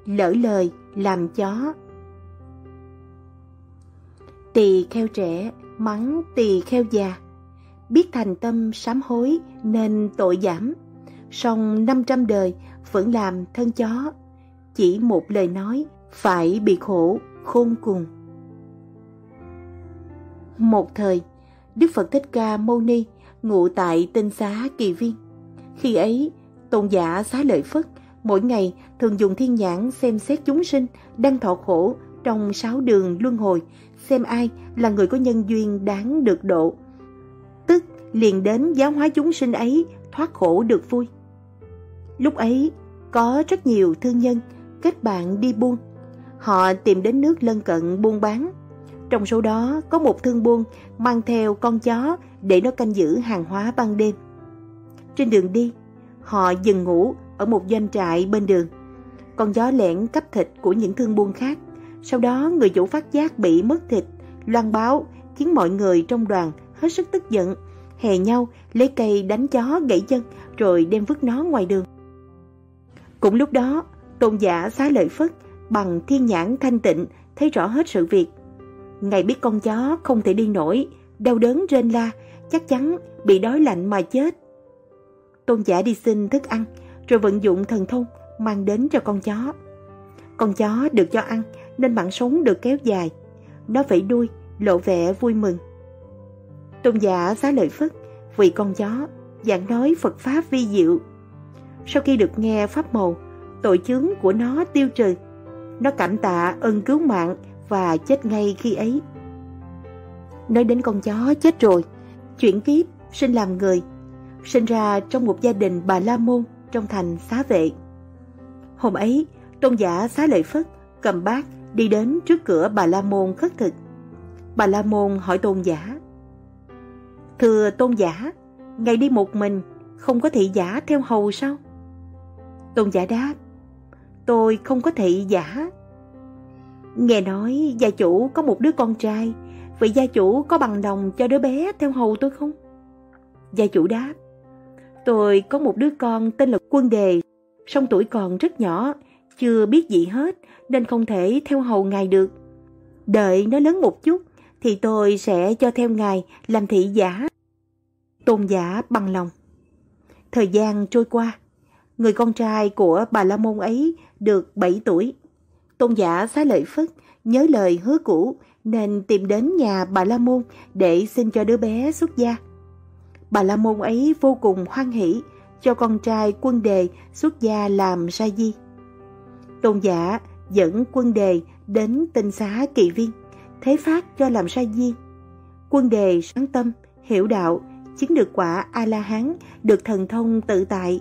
lỡ lời làm chó. Tỳ kheo trẻ mắng tỳ kheo già, biết thành tâm sám hối nên tội giảm, song 500 đời vẫn làm thân chó, chỉ một lời nói phải bị khổ khôn cùng. Một thời, Đức Phật Thích Ca Mâu Ni ngụ tại Tinh Xá Kỳ Viên. Khi ấy, Tôn giả Xá Lợi Phất mỗi ngày thường dùng thiên nhãn xem xét chúng sinh đang thọ khổ trong 6 đường luân hồi, xem ai là người có nhân duyên đáng được độ, tức liền đến giáo hóa chúng sinh ấy thoát khổ được vui. Lúc ấy, có rất nhiều thương nhân kết bạn đi buôn. Họ tìm đến nước lân cận buôn bán. Trong số đó có một thương buôn mang theo con chó để nó canh giữ hàng hóa ban đêm. Trên đường đi, họ dừng ngủ ở một doanh trại bên đường. Con chó lẻn cắp thịt của những thương buôn khác. Sau đó người chủ phát giác bị mất thịt, loan báo khiến mọi người trong đoàn hết sức tức giận, hè nhau lấy cây đánh chó gãy chân rồi đem vứt nó ngoài đường. Cũng lúc đó, Tôn giả Xá Lợi Phất bằng thiên nhãn thanh tịnh thấy rõ hết sự việc. Ngài biết con chó không thể đi nổi, đau đớn rên la, chắc chắn bị đói lạnh mà chết. Tôn giả đi xin thức ăn, rồi vận dụng thần thông mang đến cho con chó. Con chó được cho ăn nên mạng sống được kéo dài. Nó vẫy đuôi, lộ vẻ vui mừng. Tôn giả Xá Lợi Phất vì con chó giảng nói Phật pháp vi diệu. Sau khi được nghe pháp màu, tội chướng của nó tiêu trừ. Nó cảm tạ ơn cứu mạng và chết ngay khi ấy. Nói đến con chó chết rồi, chuyển kiếp sinh làm người, sinh ra trong một gia đình Bà La Môn trong thành Xá Vệ. Hôm ấy, Tôn giả Xá Lợi Phất cầm bát đi đến trước cửa Bà La Môn khất thực. Bà La Môn hỏi Tôn giả: Thưa Tôn giả, ngài đi một mình, không có thị giả theo hầu sao? Tôn giả đáp: Tôi không có thị giả. Nghe nói gia chủ có một đứa con trai, vậy gia chủ có bằng lòng cho đứa bé theo hầu tôi không? Gia chủ đáp: Tôi có một đứa con tên là Quân Đề, song tuổi còn rất nhỏ, chưa biết gì hết nên không thể theo hầu ngài được. Đợi nó lớn một chút thì tôi sẽ cho theo ngài làm thị giả. Tôn giả bằng lòng. Thời gian trôi qua, người con trai của Bà La Môn ấy được 7 tuổi. Tôn giả Xá Lợi Phất nhớ lời hứa cũ nên tìm đến nhà Bà La Môn để xin cho đứa bé xuất gia. Bà La Môn ấy vô cùng hoan hỷ cho con trai Quân Đề xuất gia làm sa di. Tôn giả dẫn Quân Đề đến Tinh Xá Kỳ Viên, thế phát cho làm sa di. Quân Đề sáng tâm, hiểu đạo, chứng được quả A-la-hán, được thần thông tự tại.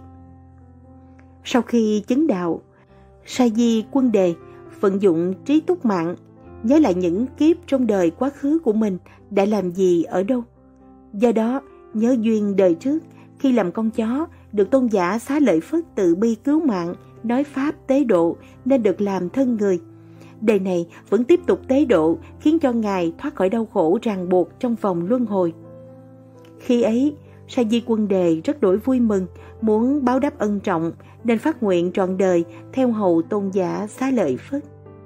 Sau khi chứng đạo, sa di Quân Đề vận dụng trí túc mạng, nhớ lại những kiếp trong đời quá khứ của mình đã làm gì ở đâu. Do đó, nhớ duyên đời trước, khi làm con chó, được Tôn giả Xá Lợi Phất từ bi cứu mạng, nói pháp tế độ nên được làm thân người. Đời này vẫn tiếp tục tế độ, khiến cho ngài thoát khỏi đau khổ ràng buộc trong vòng luân hồi. Khi ấy, sa di Quân Đề rất đổi vui mừng, muốn báo đáp ân trọng nên phát nguyện trọn đời theo hầu Tôn giả Xá Lợi Phất.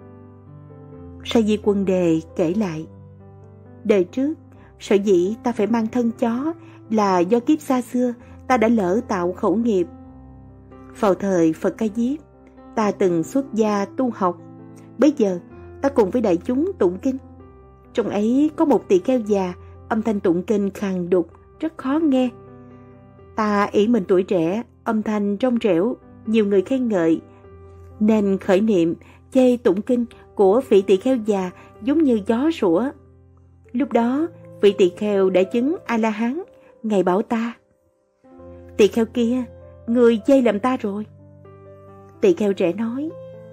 Sa di Quân Đề kể lại: Đời trước, sở dĩ ta phải mang thân chó là do kiếp xa xưa ta đã lỡ tạo khẩu nghiệp. Vào thời Phật Ca Diếp, ta từng xuất gia tu học. Bây giờ ta cùng với đại chúng tụng kinh. Trong ấy có một tỳ kheo già, âm thanh tụng kinh khàn đục, rất khó nghe. Ta ỷ mình tuổi trẻ, âm thanh trong trẻo, nhiều người khen ngợi, nên khởi niệm chê tụng kinh của vị tỳ kheo già giống như gió sủa. Lúc đó, vị tỳ kheo đã chứng A-la-hán, ngài bảo ta: Tỳ kheo kia, người chê lầm ta rồi. Tỳ kheo trẻ nói: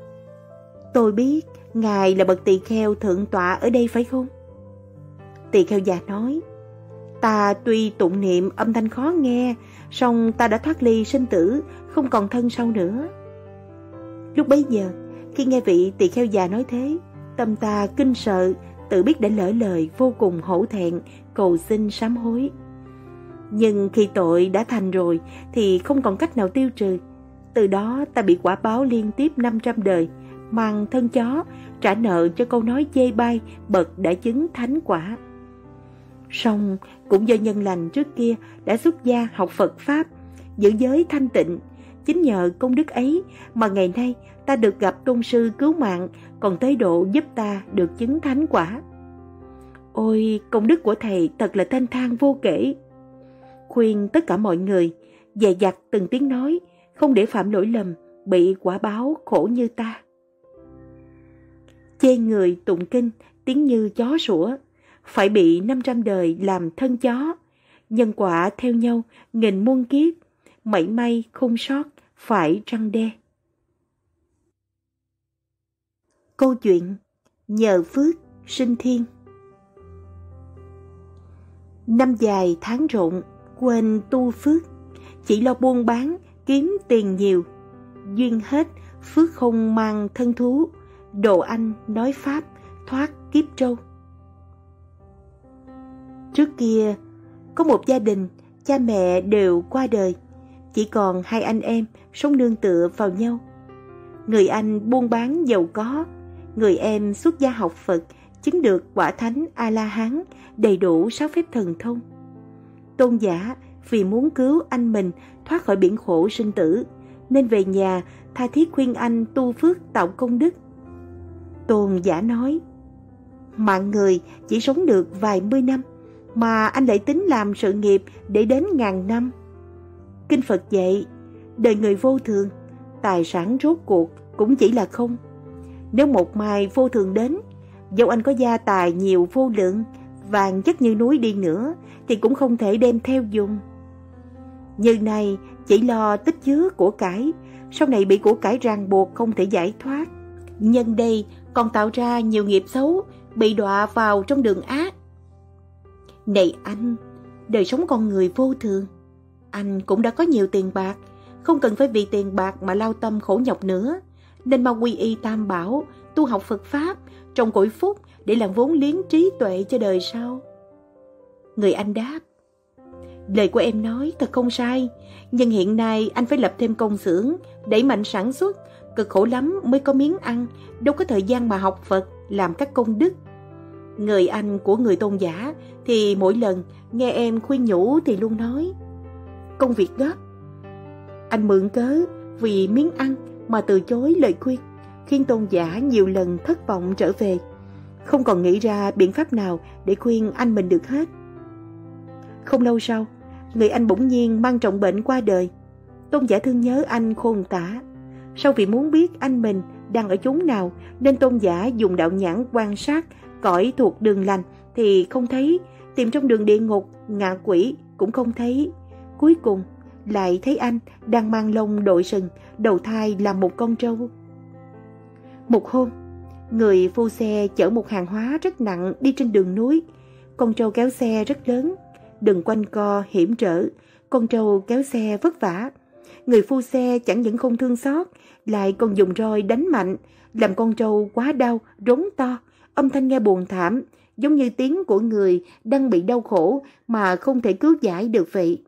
Tôi biết ngài là bậc tỳ kheo thượng tọa ở đây phải không? Tỳ kheo già nói: Ta tuy tụng niệm âm thanh khó nghe, song ta đã thoát ly sinh tử, không còn thân sau nữa. Lúc bấy giờ, khi nghe vị tỳ kheo già nói thế, tâm ta kinh sợ, tự biết đã lỡ lời, vô cùng hổ thẹn, cầu xin sám hối. Nhưng khi tội đã thành rồi thì không còn cách nào tiêu trừ. Từ đó ta bị quả báo liên tiếp 500 đời, mang thân chó trả nợ cho câu nói chê bai bậc đã chứng thánh quả. Song cũng do nhân lành trước kia đã xuất gia học Phật Pháp, giữ giới thanh tịnh. Chính nhờ công đức ấy mà ngày nay ta được gặp tôn sư cứu mạng, còn tới độ giúp ta được chứng thánh quả. Ôi, công đức của thầy thật là thanh thang vô kể. Khuyên tất cả mọi người dè dặt từng tiếng nói, không để phạm lỗi lầm, bị quả báo khổ như ta. Chê người tụng kinh tiếng như chó sủa, phải bị 500 đời làm thân chó. Nhân quả theo nhau nghìn muôn kiếp, mảy may không sót phải răn đe. Câu chuyện nhờ phước sinh thiên. Năm dài tháng rộn, quên tu phước, chỉ lo buôn bán kiếm tiền nhiều. Duyên hết phước không mang thân thú, đồ anh nói pháp thoát kiếp trâu. Trước kia có một gia đình, cha mẹ đều qua đời, chỉ còn hai anh em sống nương tựa vào nhau. Người anh buôn bán giàu có, người em xuất gia học Phật, chứng được quả thánh A-la-hán, đầy đủ 6 phép thần thông. Tôn giả vì muốn cứu anh mình thoát khỏi biển khổ sinh tử, nên về nhà tha thiết khuyên anh tu phước tạo công đức. Tôn giả nói: mạng người chỉ sống được vài mươi năm, mà anh lại tính làm sự nghiệp để đến ngàn năm. Kinh Phật dạy, đời người vô thường, tài sản rốt cuộc cũng chỉ là không. Nếu một mai vô thường đến, dẫu anh có gia tài nhiều vô lượng, vàng chất như núi đi nữa, thì cũng không thể đem theo dùng. Như này chỉ lo tích chứa của cải, sau này bị của cải ràng buộc không thể giải thoát. Nhân đây còn tạo ra nhiều nghiệp xấu, bị đọa vào trong đường ác. Này anh, đời sống con người vô thường. Anh cũng đã có nhiều tiền bạc, không cần phải vì tiền bạc mà lao tâm khổ nhọc nữa, nên mau quy y Tam Bảo, tu học Phật Pháp, trồng cội phúc để làm vốn liếng trí tuệ cho đời sau. Người anh đáp: lời của em nói thật không sai, nhưng hiện nay anh phải lập thêm công xưởng, đẩy mạnh sản xuất, cực khổ lắm mới có miếng ăn, đâu có thời gian mà học Phật, làm các công đức. Người anh của người Tôn giả thì mỗi lần nghe em khuyên nhủ thì luôn nói: công việc gấp. Anh mượn cớ vì miếng ăn mà từ chối lời khuyên, khiến Tôn giả nhiều lần thất vọng trở về, không còn nghĩ ra biện pháp nào để khuyên anh mình được hết. Không lâu sau, người anh bỗng nhiên mang trọng bệnh qua đời. Tôn giả thương nhớ anh khôn tả. Sau vì muốn biết anh mình đang ở chốn nào, nên Tôn giả dùng đạo nhãn quan sát cõi thuộc đường lành thì không thấy, tìm trong đường địa ngục, ngạ quỷ cũng không thấy. Cuối cùng lại thấy anh đang mang lông đội sừng, đầu thai làm một con trâu. Một hôm, người phu xe chở một hàng hóa rất nặng đi trên đường núi. Con trâu kéo xe rất lớn, đường quanh co hiểm trở, con trâu kéo xe vất vả. Người phu xe chẳng những không thương xót, lại còn dùng roi đánh mạnh, làm con trâu quá đau, rống to, âm thanh nghe buồn thảm, giống như tiếng của người đang bị đau khổ mà không thể cứu giải được vậy.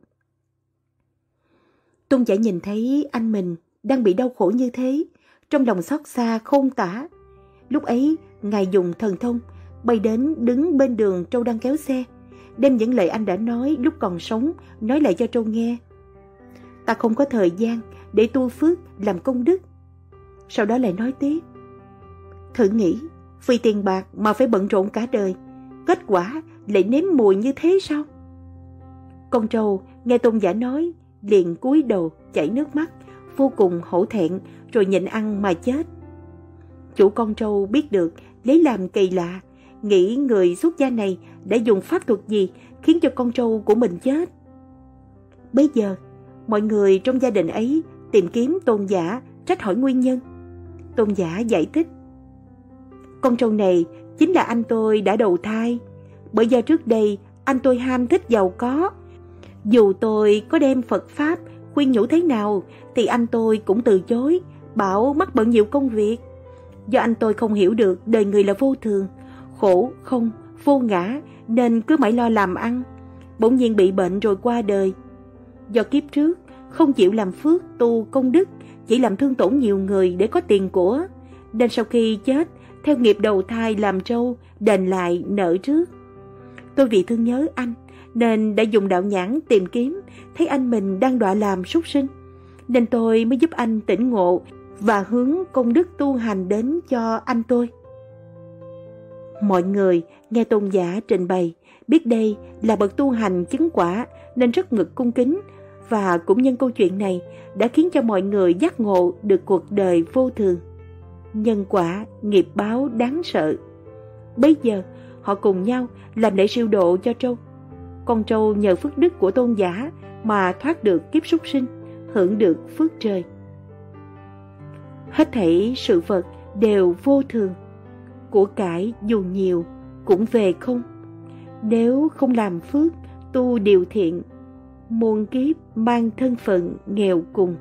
Tôn giả nhìn thấy anh mình đang bị đau khổ như thế, trong lòng xót xa khôn tả. Lúc ấy, Ngài dùng thần thông, bay đến đứng bên đường trâu đang kéo xe, đem những lời anh đã nói lúc còn sống nói lại cho trâu nghe. Ta không có thời gian để tu phước làm công đức. Sau đó lại nói tiếp: thử nghĩ, vì tiền bạc mà phải bận rộn cả đời, kết quả lại nếm mùi như thế sao? Con trâu nghe Tôn giả nói, liền cúi đầu chảy nước mắt, vô cùng hổ thẹn, rồi nhịn ăn mà chết. Chủ con trâu biết được, lấy làm kỳ lạ, nghĩ người xuất gia này đã dùng pháp thuật gì khiến cho con trâu của mình chết. Bây giờ, mọi người trong gia đình ấy tìm kiếm Tôn giả, trách hỏi nguyên nhân. Tôn giả giải thích: con trâu này chính là anh tôi đã đầu thai, bởi do trước đây anh tôi ham thích giàu có. Dù tôi có đem Phật Pháp khuyên nhủ thế nào thì anh tôi cũng từ chối, bảo mắc bận nhiều công việc. Do anh tôi không hiểu được đời người là vô thường, khổ không, vô ngã, nên cứ mãi lo làm ăn. Bỗng nhiên bị bệnh rồi qua đời. Do kiếp trước không chịu làm phước tu công đức, chỉ làm thương tổn nhiều người để có tiền của, nên sau khi chết, theo nghiệp đầu thai làm trâu, đền lại nợ trước. Tôi vì thương nhớ anh, nên đã dùng đạo nhãn tìm kiếm, thấy anh mình đang đọa làm súc sinh, nên tôi mới giúp anh tỉnh ngộ và hướng công đức tu hành đến cho anh tôi. Mọi người nghe tôn giả trình bày, biết đây là bậc tu hành chứng quả nên rất ngực cung kính, và cũng nhân câu chuyện này đã khiến cho mọi người giác ngộ được cuộc đời vô thường, nhân quả, nghiệp báo đáng sợ. Bây giờ họ cùng nhau làm lễ siêu độ cho trâu. Con trâu nhờ phước đức của tôn giả mà thoát được kiếp súc sinh, hưởng được phước trời. Hết thảy sự vật đều vô thường, của cải dù nhiều cũng về không. Nếu không làm phước, tu điều thiện, muôn kiếp mang thân phận nghèo cùng.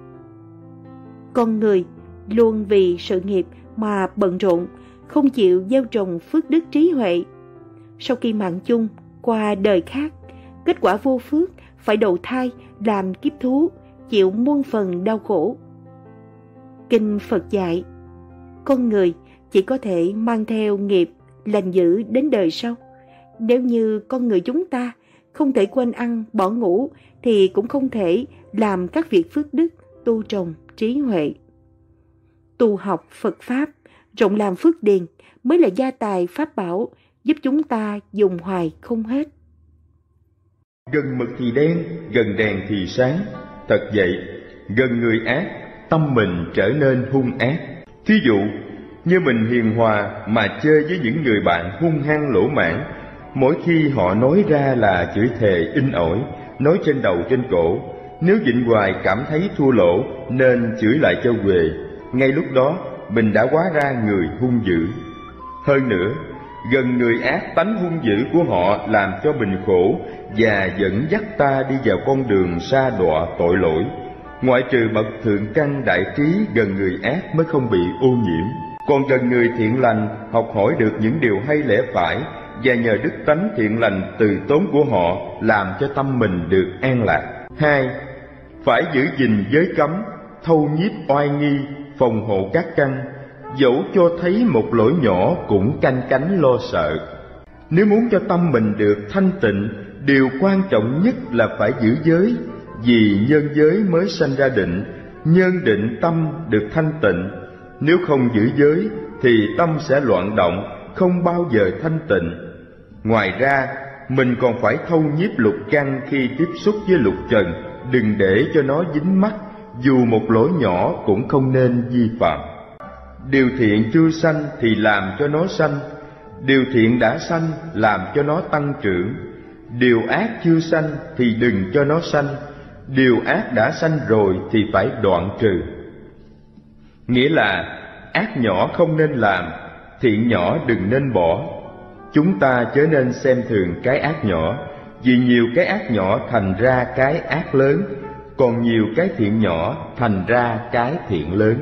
Con người luôn vì sự nghiệp mà bận rộn, không chịu gieo trồng phước đức trí huệ. Sau khi mạng chung qua đời khác, kết quả vô phước phải đầu thai làm kiếp thú, chịu muôn phần đau khổ. Kinh Phật dạy, con người chỉ có thể mang theo nghiệp lành dữ đến đời sau. Nếu như con người chúng ta không thể quên ăn bỏ ngủ, thì cũng không thể làm các việc phước đức, tu trồng trí huệ. Tu học Phật Pháp, rộng làm phước điền mới là gia tài pháp bảo, giúp chúng ta dùng hoài không hết. Gần mực thì đen, gần đèn thì sáng. Thật vậy, gần người ác, tâm mình trở nên hung ác. Thí dụ, như mình hiền hòa mà chơi với những người bạn hung hăng lỗ mãn, mỗi khi họ nói ra là chửi thề in ỏi, nói trên đầu trên cổ. Nếu nhịn hoài cảm thấy thua lỗ nên chửi lại cho quề. Ngay lúc đó mình đã hóa ra người hung dữ. Hơn nữa, gần người ác, tánh hung dữ của họ làm cho mình khổ và dẫn dắt ta đi vào con đường sa đọa tội lỗi. Ngoại trừ bậc thượng căn đại trí, gần người ác mới không bị ô nhiễm. Còn gần người thiện lành, học hỏi được những điều hay lẽ phải, và nhờ đức tánh thiện lành từ tốn của họ làm cho tâm mình được an lạc. 2. Phải giữ gìn giới cấm, thâu nhiếp oai nghi, phòng hộ các căn, dẫu cho thấy một lỗi nhỏ cũng canh cánh lo sợ. Nếu muốn cho tâm mình được thanh tịnh, điều quan trọng nhất là phải giữ giới, vì nhân giới mới sanh ra định, nhân định tâm được thanh tịnh. Nếu không giữ giới thì tâm sẽ loạn động, không bao giờ thanh tịnh. Ngoài ra, mình còn phải thâu nhiếp lục căn khi tiếp xúc với lục trần, đừng để cho nó dính mắc, dù một lỗi nhỏ cũng không nên vi phạm. Điều thiện chưa sanh thì làm cho nó sanh, điều thiện đã sanh làm cho nó tăng trưởng. Điều ác chưa sanh thì đừng cho nó sanh, điều ác đã sanh rồi thì phải đoạn trừ. Nghĩa là ác nhỏ không nên làm, thiện nhỏ đừng nên bỏ. Chúng ta chớ nên xem thường cái ác nhỏ, vì nhiều cái ác nhỏ thành ra cái ác lớn, còn nhiều cái thiện nhỏ thành ra cái thiện lớn.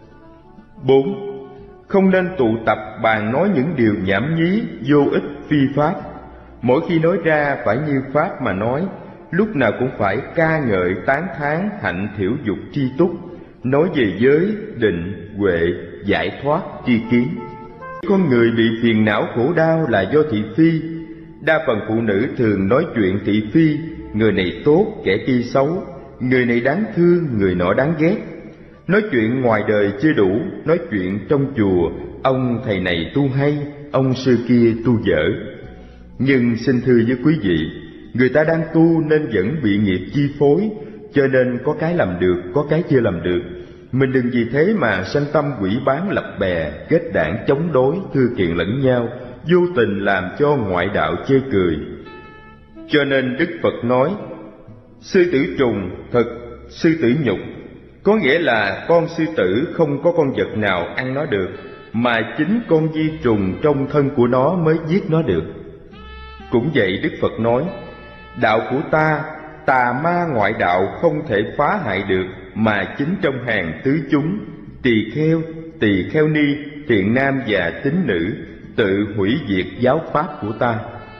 4. Không nên tụ tập bàn nói những điều nhảm nhí, vô ích, phi pháp. Mỗi khi nói ra phải như pháp mà nói, lúc nào cũng phải ca ngợi tán thán hạnh thiểu dục tri túc, nói về giới, định, huệ, giải thoát, tri kiến. Con người bị phiền não khổ đau là do thị phi. Đa phần phụ nữ thường nói chuyện thị phi, người này tốt, kẻ kia xấu, người này đáng thương, người nọ đáng ghét. Nói chuyện ngoài đời chưa đủ, nói chuyện trong chùa, ông thầy này tu hay, ông sư kia tu dở. Nhưng xin thưa với quý vị, người ta đang tu nên vẫn bị nghiệp chi phối, cho nên có cái làm được, có cái chưa làm được. Mình đừng vì thế mà sanh tâm quỷ bán lập bè, kết đảng chống đối, thư kiện lẫn nhau, vô tình làm cho ngoại đạo chê cười. Cho nên Đức Phật nói, sư tử trùng thật sư tử nhục, có nghĩa là con sư tử không có con vật nào ăn nó được, mà chính con vi trùng trong thân của nó mới giết nó được. Cũng vậy, Đức Phật nói, đạo của ta, tà ma ngoại đạo không thể phá hại được, mà chính trong hàng tứ chúng, tỳ kheo ni, thiện nam và tín nữ, tự hủy diệt giáo pháp của ta.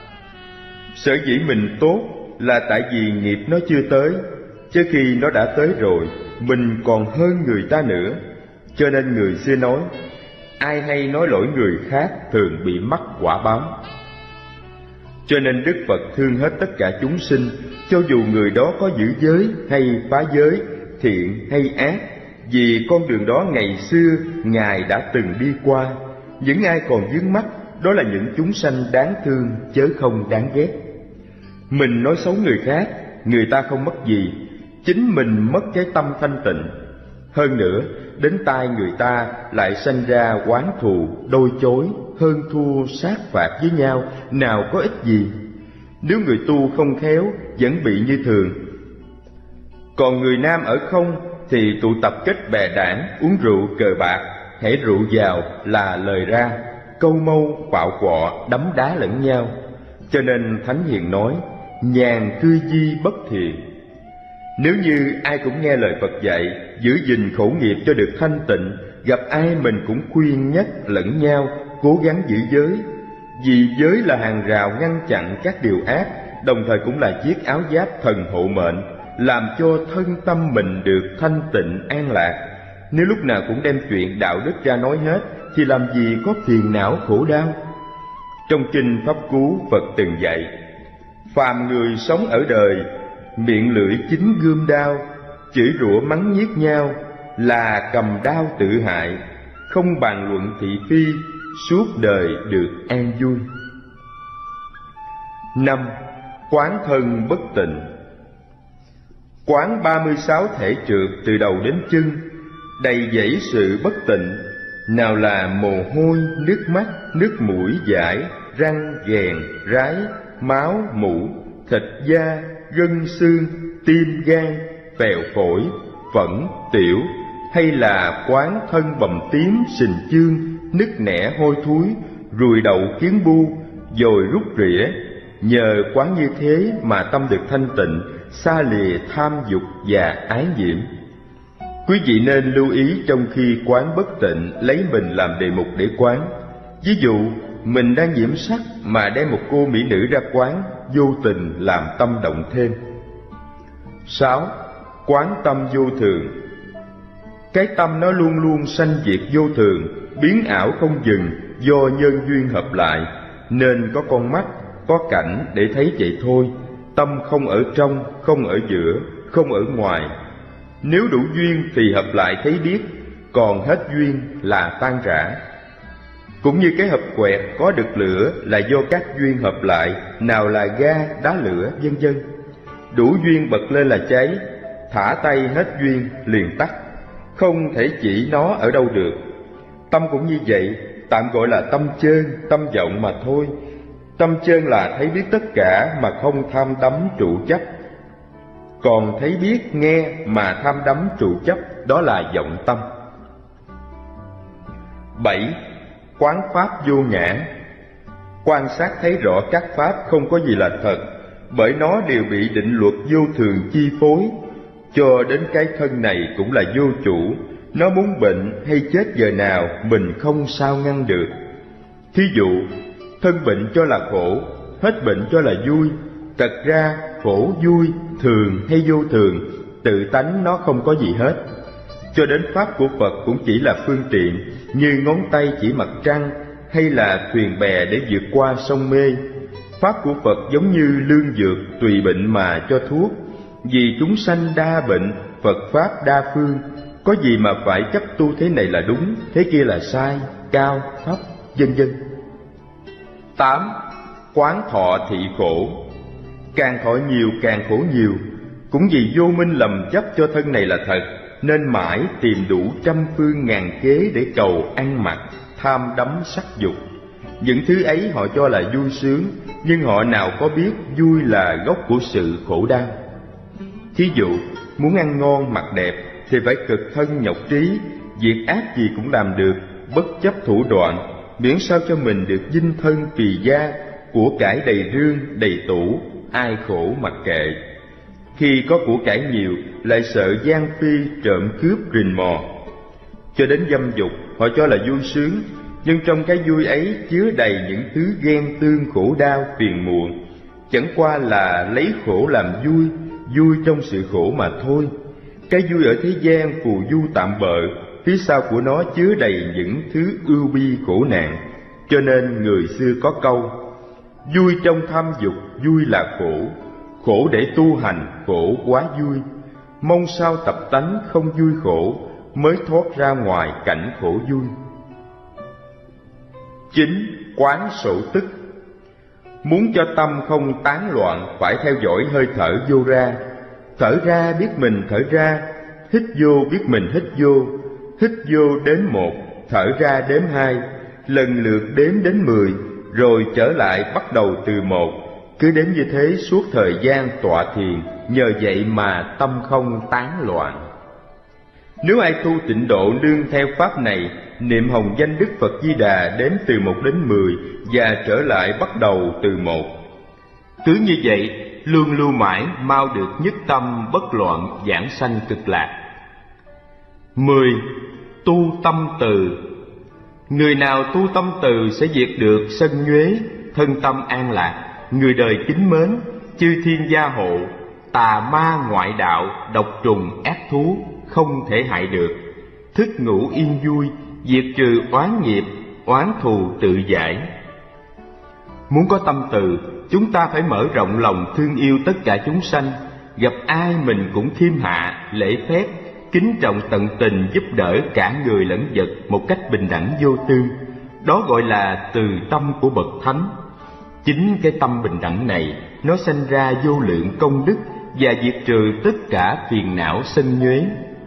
Sở dĩ mình tốt là tại vì nghiệp nó chưa tới, chứ khi nó đã tới rồi, mình còn hơn người ta nữa. Cho nên người xưa nói, ai hay nói lỗi người khác thường bị mắc quả báo. Cho nên Đức Phật thương hết tất cả chúng sinh, cho dù người đó có giữ giới hay phá giới, thiện hay ác, vì con đường đó ngày xưa Ngài đã từng đi qua. Những ai còn vướng mắc, đó là những chúng sanh đáng thương chớ không đáng ghét. Mình nói xấu người khác, người ta không mất gì, chính mình mất cái tâm thanh tịnh. Hơn nữa, đến tai người ta lại sanh ra oán thù, đôi chối, hơn thua, sát phạt với nhau, nào có ích gì. Nếu người tu không khéo, vẫn bị như thường. Còn người nam ở không thì tụ tập kết bè đảng, uống rượu cờ bạc, hễ rượu vào là lời ra, câu mâu, quạo quọ, đấm đá lẫn nhau. Cho nên Thánh Hiền nói, nhàn cư di bất thiện. Nếu như ai cũng nghe lời Phật dạy, giữ gìn khẩu nghiệp cho được thanh tịnh, gặp ai mình cũng khuyên nhắc lẫn nhau, cố gắng giữ giới. Vì giới là hàng rào ngăn chặn các điều ác, đồng thời cũng là chiếc áo giáp thần hộ mệnh, làm cho thân tâm mình được thanh tịnh an lạc. Nếu lúc nào cũng đem chuyện đạo đức ra nói hết, thì làm gì có phiền não khổ đau. Trong kinh Pháp Cú, Phật từng dạy, phàm người sống ở đời, miệng lưỡi chính gươm đao, chửi rủa mắng nhiếc nhau, là cầm đao tự hại, không bàn luận thị phi, suốt đời được an vui. 5. Quán thân bất tịnh. Quán 36 thể trượt từ đầu đến chân, đầy dẫy sự bất tịnh, nào là mồ hôi, nước mắt, nước mũi dãi, răng, ghèn, rái, máu, mủ, thịt da, gân xương, tim gan, phèo phổi, phẫn, tiểu, hay là quán thân bầm tím, sình chương, nứt nẻ hôi thối, ruồi đậu kiến bu, dồi rút rỉa. Nhờ quán như thế mà tâm được thanh tịnh, xa lìa tham dục và ái nhiễm. Quý vị nên lưu ý trong khi quán bất tịnh, lấy mình làm đề mục để quán. Ví dụ, mình đang nhiễm sắc mà đem một cô mỹ nữ ra quán, vô tình làm tâm động thêm. 6. Quán tâm vô thường. Cái tâm nó luôn luôn sanh diệt vô thường, biến ảo không dừng do nhân duyên hợp lại, nên có con mắt, có cảnh để thấy vậy thôi. Tâm không ở trong, không ở giữa, không ở ngoài. Nếu đủ duyên thì hợp lại thấy biết, còn hết duyên là tan rã. Cũng như cái hộp quẹt có được lửa là do các duyên hợp lại, nào là ga, đá lửa, vân vân. Đủ duyên bật lên là cháy, thả tay hết duyên liền tắt, không thể chỉ nó ở đâu được. Tâm cũng như vậy, tạm gọi là tâm chơn, tâm vọng mà thôi. Tâm chơn là thấy biết tất cả mà không tham đắm trụ chấp. Còn thấy biết nghe mà tham đắm trụ chấp, đó là vọng tâm. 7. Quán pháp vô ngã. Quan sát thấy rõ các pháp không có gì là thật, bởi nó đều bị định luật vô thường chi phối. Cho đến cái thân này cũng là vô chủ, nó muốn bệnh hay chết giờ nào mình không sao ngăn được. Thí dụ, thân bệnh cho là khổ, hết bệnh cho là vui. Thật ra khổ vui, thường hay vô thường, tự tánh nó không có gì hết. Cho đến pháp của Phật cũng chỉ là phương tiện, như ngón tay chỉ mặt trăng, hay là thuyền bè để vượt qua sông mê. Pháp của Phật giống như lương dược, tùy bệnh mà cho thuốc. Vì chúng sanh đa bệnh, Phật pháp đa phương, có gì mà phải chấp tu thế này là đúng, thế kia là sai, cao, thấp, vân vân. 8. Quán thọ thị khổ. Càng thọ nhiều càng khổ nhiều. Cũng vì vô minh lầm chấp cho thân này là thật, nên mãi tìm đủ trăm phương ngàn kế để cầu ăn mặc, tham đắm sắc dục. Những thứ ấy họ cho là vui sướng, nhưng họ nào có biết vui là gốc của sự khổ đau. Thí dụ, muốn ăn ngon mặc đẹp thì phải cực thân nhọc trí, việc ác gì cũng làm được, bất chấp thủ đoạn, miễn sao cho mình được dinh thân phì gia, của cải đầy rương, đầy tủ, ai khổ mặc kệ. Khi có của cải nhiều, lại sợ gian phi, trộm cướp, rình mò. Cho đến dâm dục, họ cho là vui sướng, nhưng trong cái vui ấy chứa đầy những thứ ghen tương, khổ đau, phiền muộn. Chẳng qua là lấy khổ làm vui, vui trong sự khổ mà thôi. Cái vui ở thế gian phù du tạm bợ, phía sau của nó chứa đầy những thứ ưu bi khổ nạn. Cho nên người xưa có câu: vui trong tham dục, vui là khổ, khổ để tu hành, khổ quá vui. Mong sao tập tánh không vui khổ, mới thoát ra ngoài cảnh khổ vui. 9. Quán sổ tức. Muốn cho tâm không tán loạn, phải theo dõi hơi thở vô ra. Thở ra biết mình thở ra, hít vô biết mình hít vô. Hít vô đếm 1, thở ra đếm 2, lần lượt đếm đến 10, rồi trở lại bắt đầu từ 1. Cứ đếm như thế suốt thời gian tọa thiền, nhờ vậy mà tâm không tán loạn. Nếu ai tu tịnh độ nương theo pháp này, niệm hồng danh Đức Phật Di Đà đếm từ 1 đến 10 và trở lại bắt đầu từ 1. Cứ như vậy, luôn lưu mãi mau được nhất tâm bất loạn giảng sanh cực lạc. 10. Tu tâm từ. Người nào tu tâm từ sẽ diệt được sân nhuế, thân tâm an lạc, người đời kính mến, chư thiên gia hộ, tà ma ngoại đạo, độc trùng ác thú không thể hại được, thức ngủ yên vui, diệt trừ oán nghiệp, oán thù tự giải. Muốn có tâm từ, chúng ta phải mở rộng lòng thương yêu tất cả chúng sanh, gặp ai mình cũng khiêm hạ, lễ phép, kính trọng tận tình giúp đỡ cả người lẫn vật một cách bình đẳng vô tư. Đó gọi là từ tâm của bậc thánh. Chính cái tâm bình đẳng này, nó sanh ra vô lượng công đức và diệt trừ tất cả phiền não sân nhuế.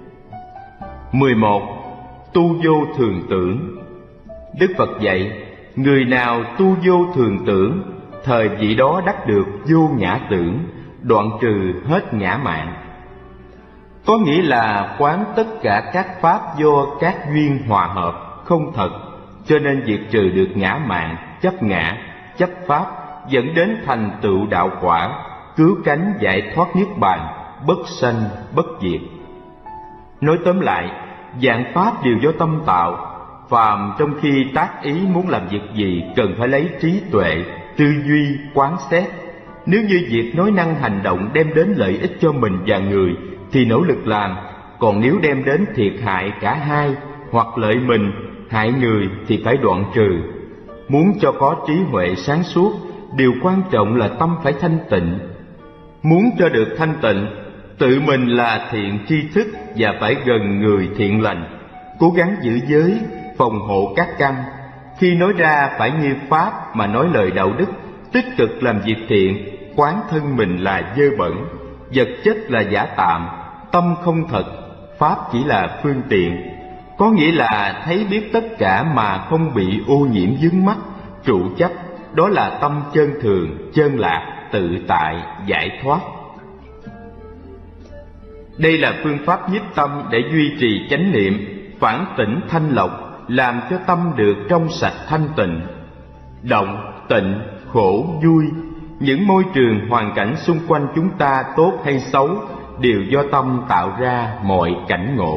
11. Tu vô thường tưởng. Đức Phật dạy, người nào tu vô thường tưởng, thời vị đó đắc được vô ngã tưởng, đoạn trừ hết ngã mạn. Có nghĩa là quán tất cả các pháp do các duyên hòa hợp, không thật, cho nên diệt trừ được ngã mạn, chấp ngã, chấp pháp, dẫn đến thành tựu đạo quả, cứu cánh giải thoát niết bàn, bất sanh bất diệt. Nói tóm lại, vạn pháp đều do tâm tạo. Phàm trong khi tác ý muốn làm việc gì cần phải lấy trí tuệ, tư duy, quán xét. Nếu như việc nói năng hành động đem đến lợi ích cho mình và người thì nỗ lực làm, còn nếu đem đến thiệt hại cả hai hoặc lợi mình, hại người thì phải đoạn trừ. Muốn cho có trí huệ sáng suốt, điều quan trọng là tâm phải thanh tịnh. Muốn cho được thanh tịnh, tự mình là thiện tri thức và phải gần người thiện lành, cố gắng giữ giới, phòng hộ các căn. Khi nói ra phải như pháp mà nói lời đạo đức, tích cực làm việc thiện, quán thân mình là dơ bẩn, vật chất là giả tạm, tâm không thật, pháp chỉ là phương tiện. Có nghĩa là thấy biết tất cả mà không bị ô nhiễm vướng mắc, trụ chấp, đó là tâm chân thường, chân lạc, tự tại, giải thoát. Đây là phương pháp nhiếp tâm để duy trì chánh niệm, phản tỉnh thanh lọc, làm cho tâm được trong sạch thanh tịnh. Động, tịnh, khổ, vui, những môi trường hoàn cảnh xung quanh chúng ta tốt hay xấu đều do tâm tạo ra mọi cảnh ngộ.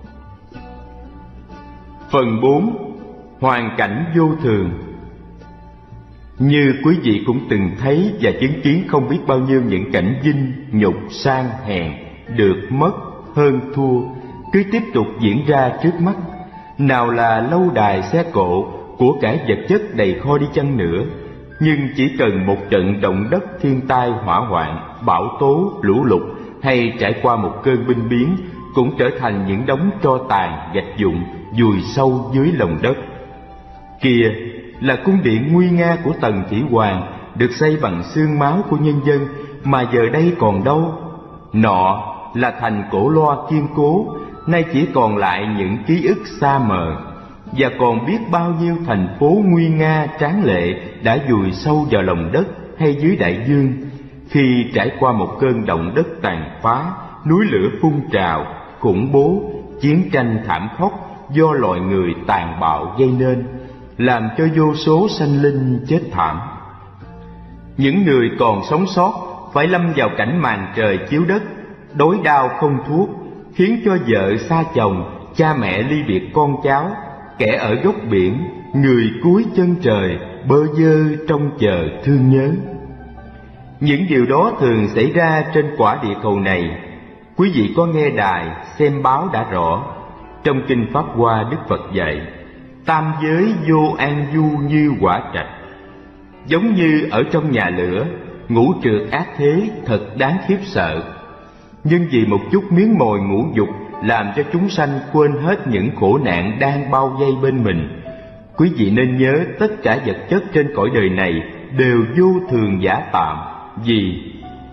Phần 4. Hoàn cảnh vô thường. Như quý vị cũng từng thấy và chứng kiến không biết bao nhiêu những cảnh vinh, nhục, sang, hèn, được, mất, hơn, thua cứ tiếp tục diễn ra trước mắt. Nào là lâu đài xe cộ, của cải vật chất đầy kho đi chăng nữa, nhưng chỉ cần một trận động đất, thiên tai, hỏa hoạn, bão tố, lũ lụt hay trải qua một cơn binh biến cũng trở thành những đống tro tàn, gạch vụn vùi sâu dưới lòng đất. Kia là cung điện nguy nga của Tần Thủy Hoàng, được xây bằng xương máu của nhân dân, mà giờ đây còn đâu. Nọ là thành cổ loa kiên cố, nay chỉ còn lại những ký ức xa mờ. Và còn biết bao nhiêu thành phố nguy nga tráng lệ đã vùi sâu vào lòng đất hay dưới đại dương, khi trải qua một cơn động đất tàn phá, núi lửa phun trào, khủng bố, chiến tranh thảm khốc do loài người tàn bạo gây nên, làm cho vô số sanh linh chết thảm. Những người còn sống sót phải lâm vào cảnh màn trời chiếu đất, đói đau không thuốc, khiến cho vợ xa chồng, cha mẹ ly biệt con cháu, kẻ ở góc biển, người cuối chân trời, bơ vơ trông chờ thương nhớ. Những điều đó thường xảy ra trên quả địa cầu này. Quý vị có nghe đài, xem báo đã rõ. Trong Kinh Pháp Hoa, Đức Phật dạy, tam giới vô an du như quả trạch. Giống như ở trong nhà lửa, ngũ trượt ác thế thật đáng khiếp sợ. Nhưng vì một chút miếng mồi ngũ dục làm cho chúng sanh quên hết những khổ nạn đang bao vây bên mình. Quý vị nên nhớ tất cả vật chất trên cõi đời này đều vô thường giả tạm. Vì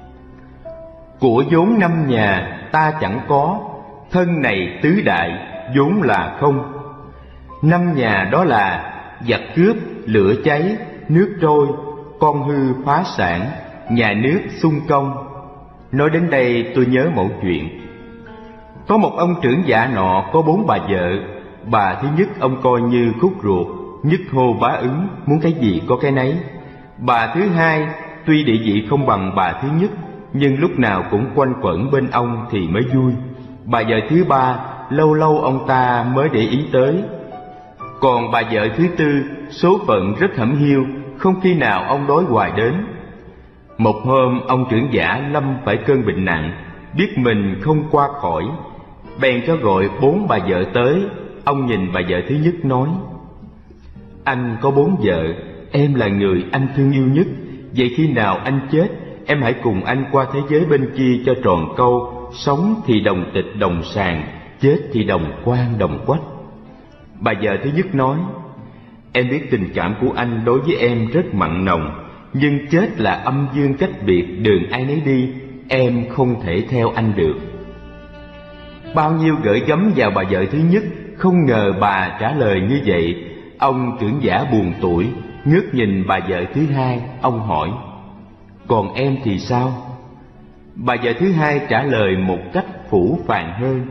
của vốn năm nhà ta chẳng có, thân này tứ đại vốn là không. Năm nhà đó là giặc cướp, lửa cháy, nước trôi, con hư phá sản, nhà nước xung công. Nói đến đây tôi nhớ một chuyện. Có một ông trưởng giả nọ có 4 bà vợ. Bà thứ nhất ông coi như khúc ruột, nhất hô bá ứng, muốn cái gì có cái nấy. Bà thứ hai tuy địa vị không bằng bà thứ nhất, nhưng lúc nào cũng quanh quẩn bên ông thì mới vui. Bà vợ thứ ba lâu lâu ông ta mới để ý tới. Còn bà vợ thứ tư số phận rất hẩm hiu, không khi nào ông đối hoài đến. Một hôm ông trưởng giả lâm phải cơn bệnh nặng, biết mình không qua khỏi, bèn cho gọi 4 bà vợ tới. Ông nhìn bà vợ thứ nhất nói: anh có 4 vợ, em là người anh thương yêu nhất. Vậy khi nào anh chết, em hãy cùng anh qua thế giới bên kia cho tròn câu. Sống thì đồng tịch đồng sàng, chết thì đồng quan đồng quách. Bà vợ thứ nhất nói: em biết tình cảm của anh đối với em rất mặn nồng, nhưng chết là âm dương cách biệt, đường ai nấy đi, em không thể theo anh được. Bao nhiêu gửi gắm vào bà vợ thứ nhất, không ngờ bà trả lời như vậy. Ông trưởng giả buồn tủi, ngước nhìn bà vợ thứ hai. Ông hỏi: còn em thì sao? Bà vợ thứ hai trả lời một cách phũ phàng hơn: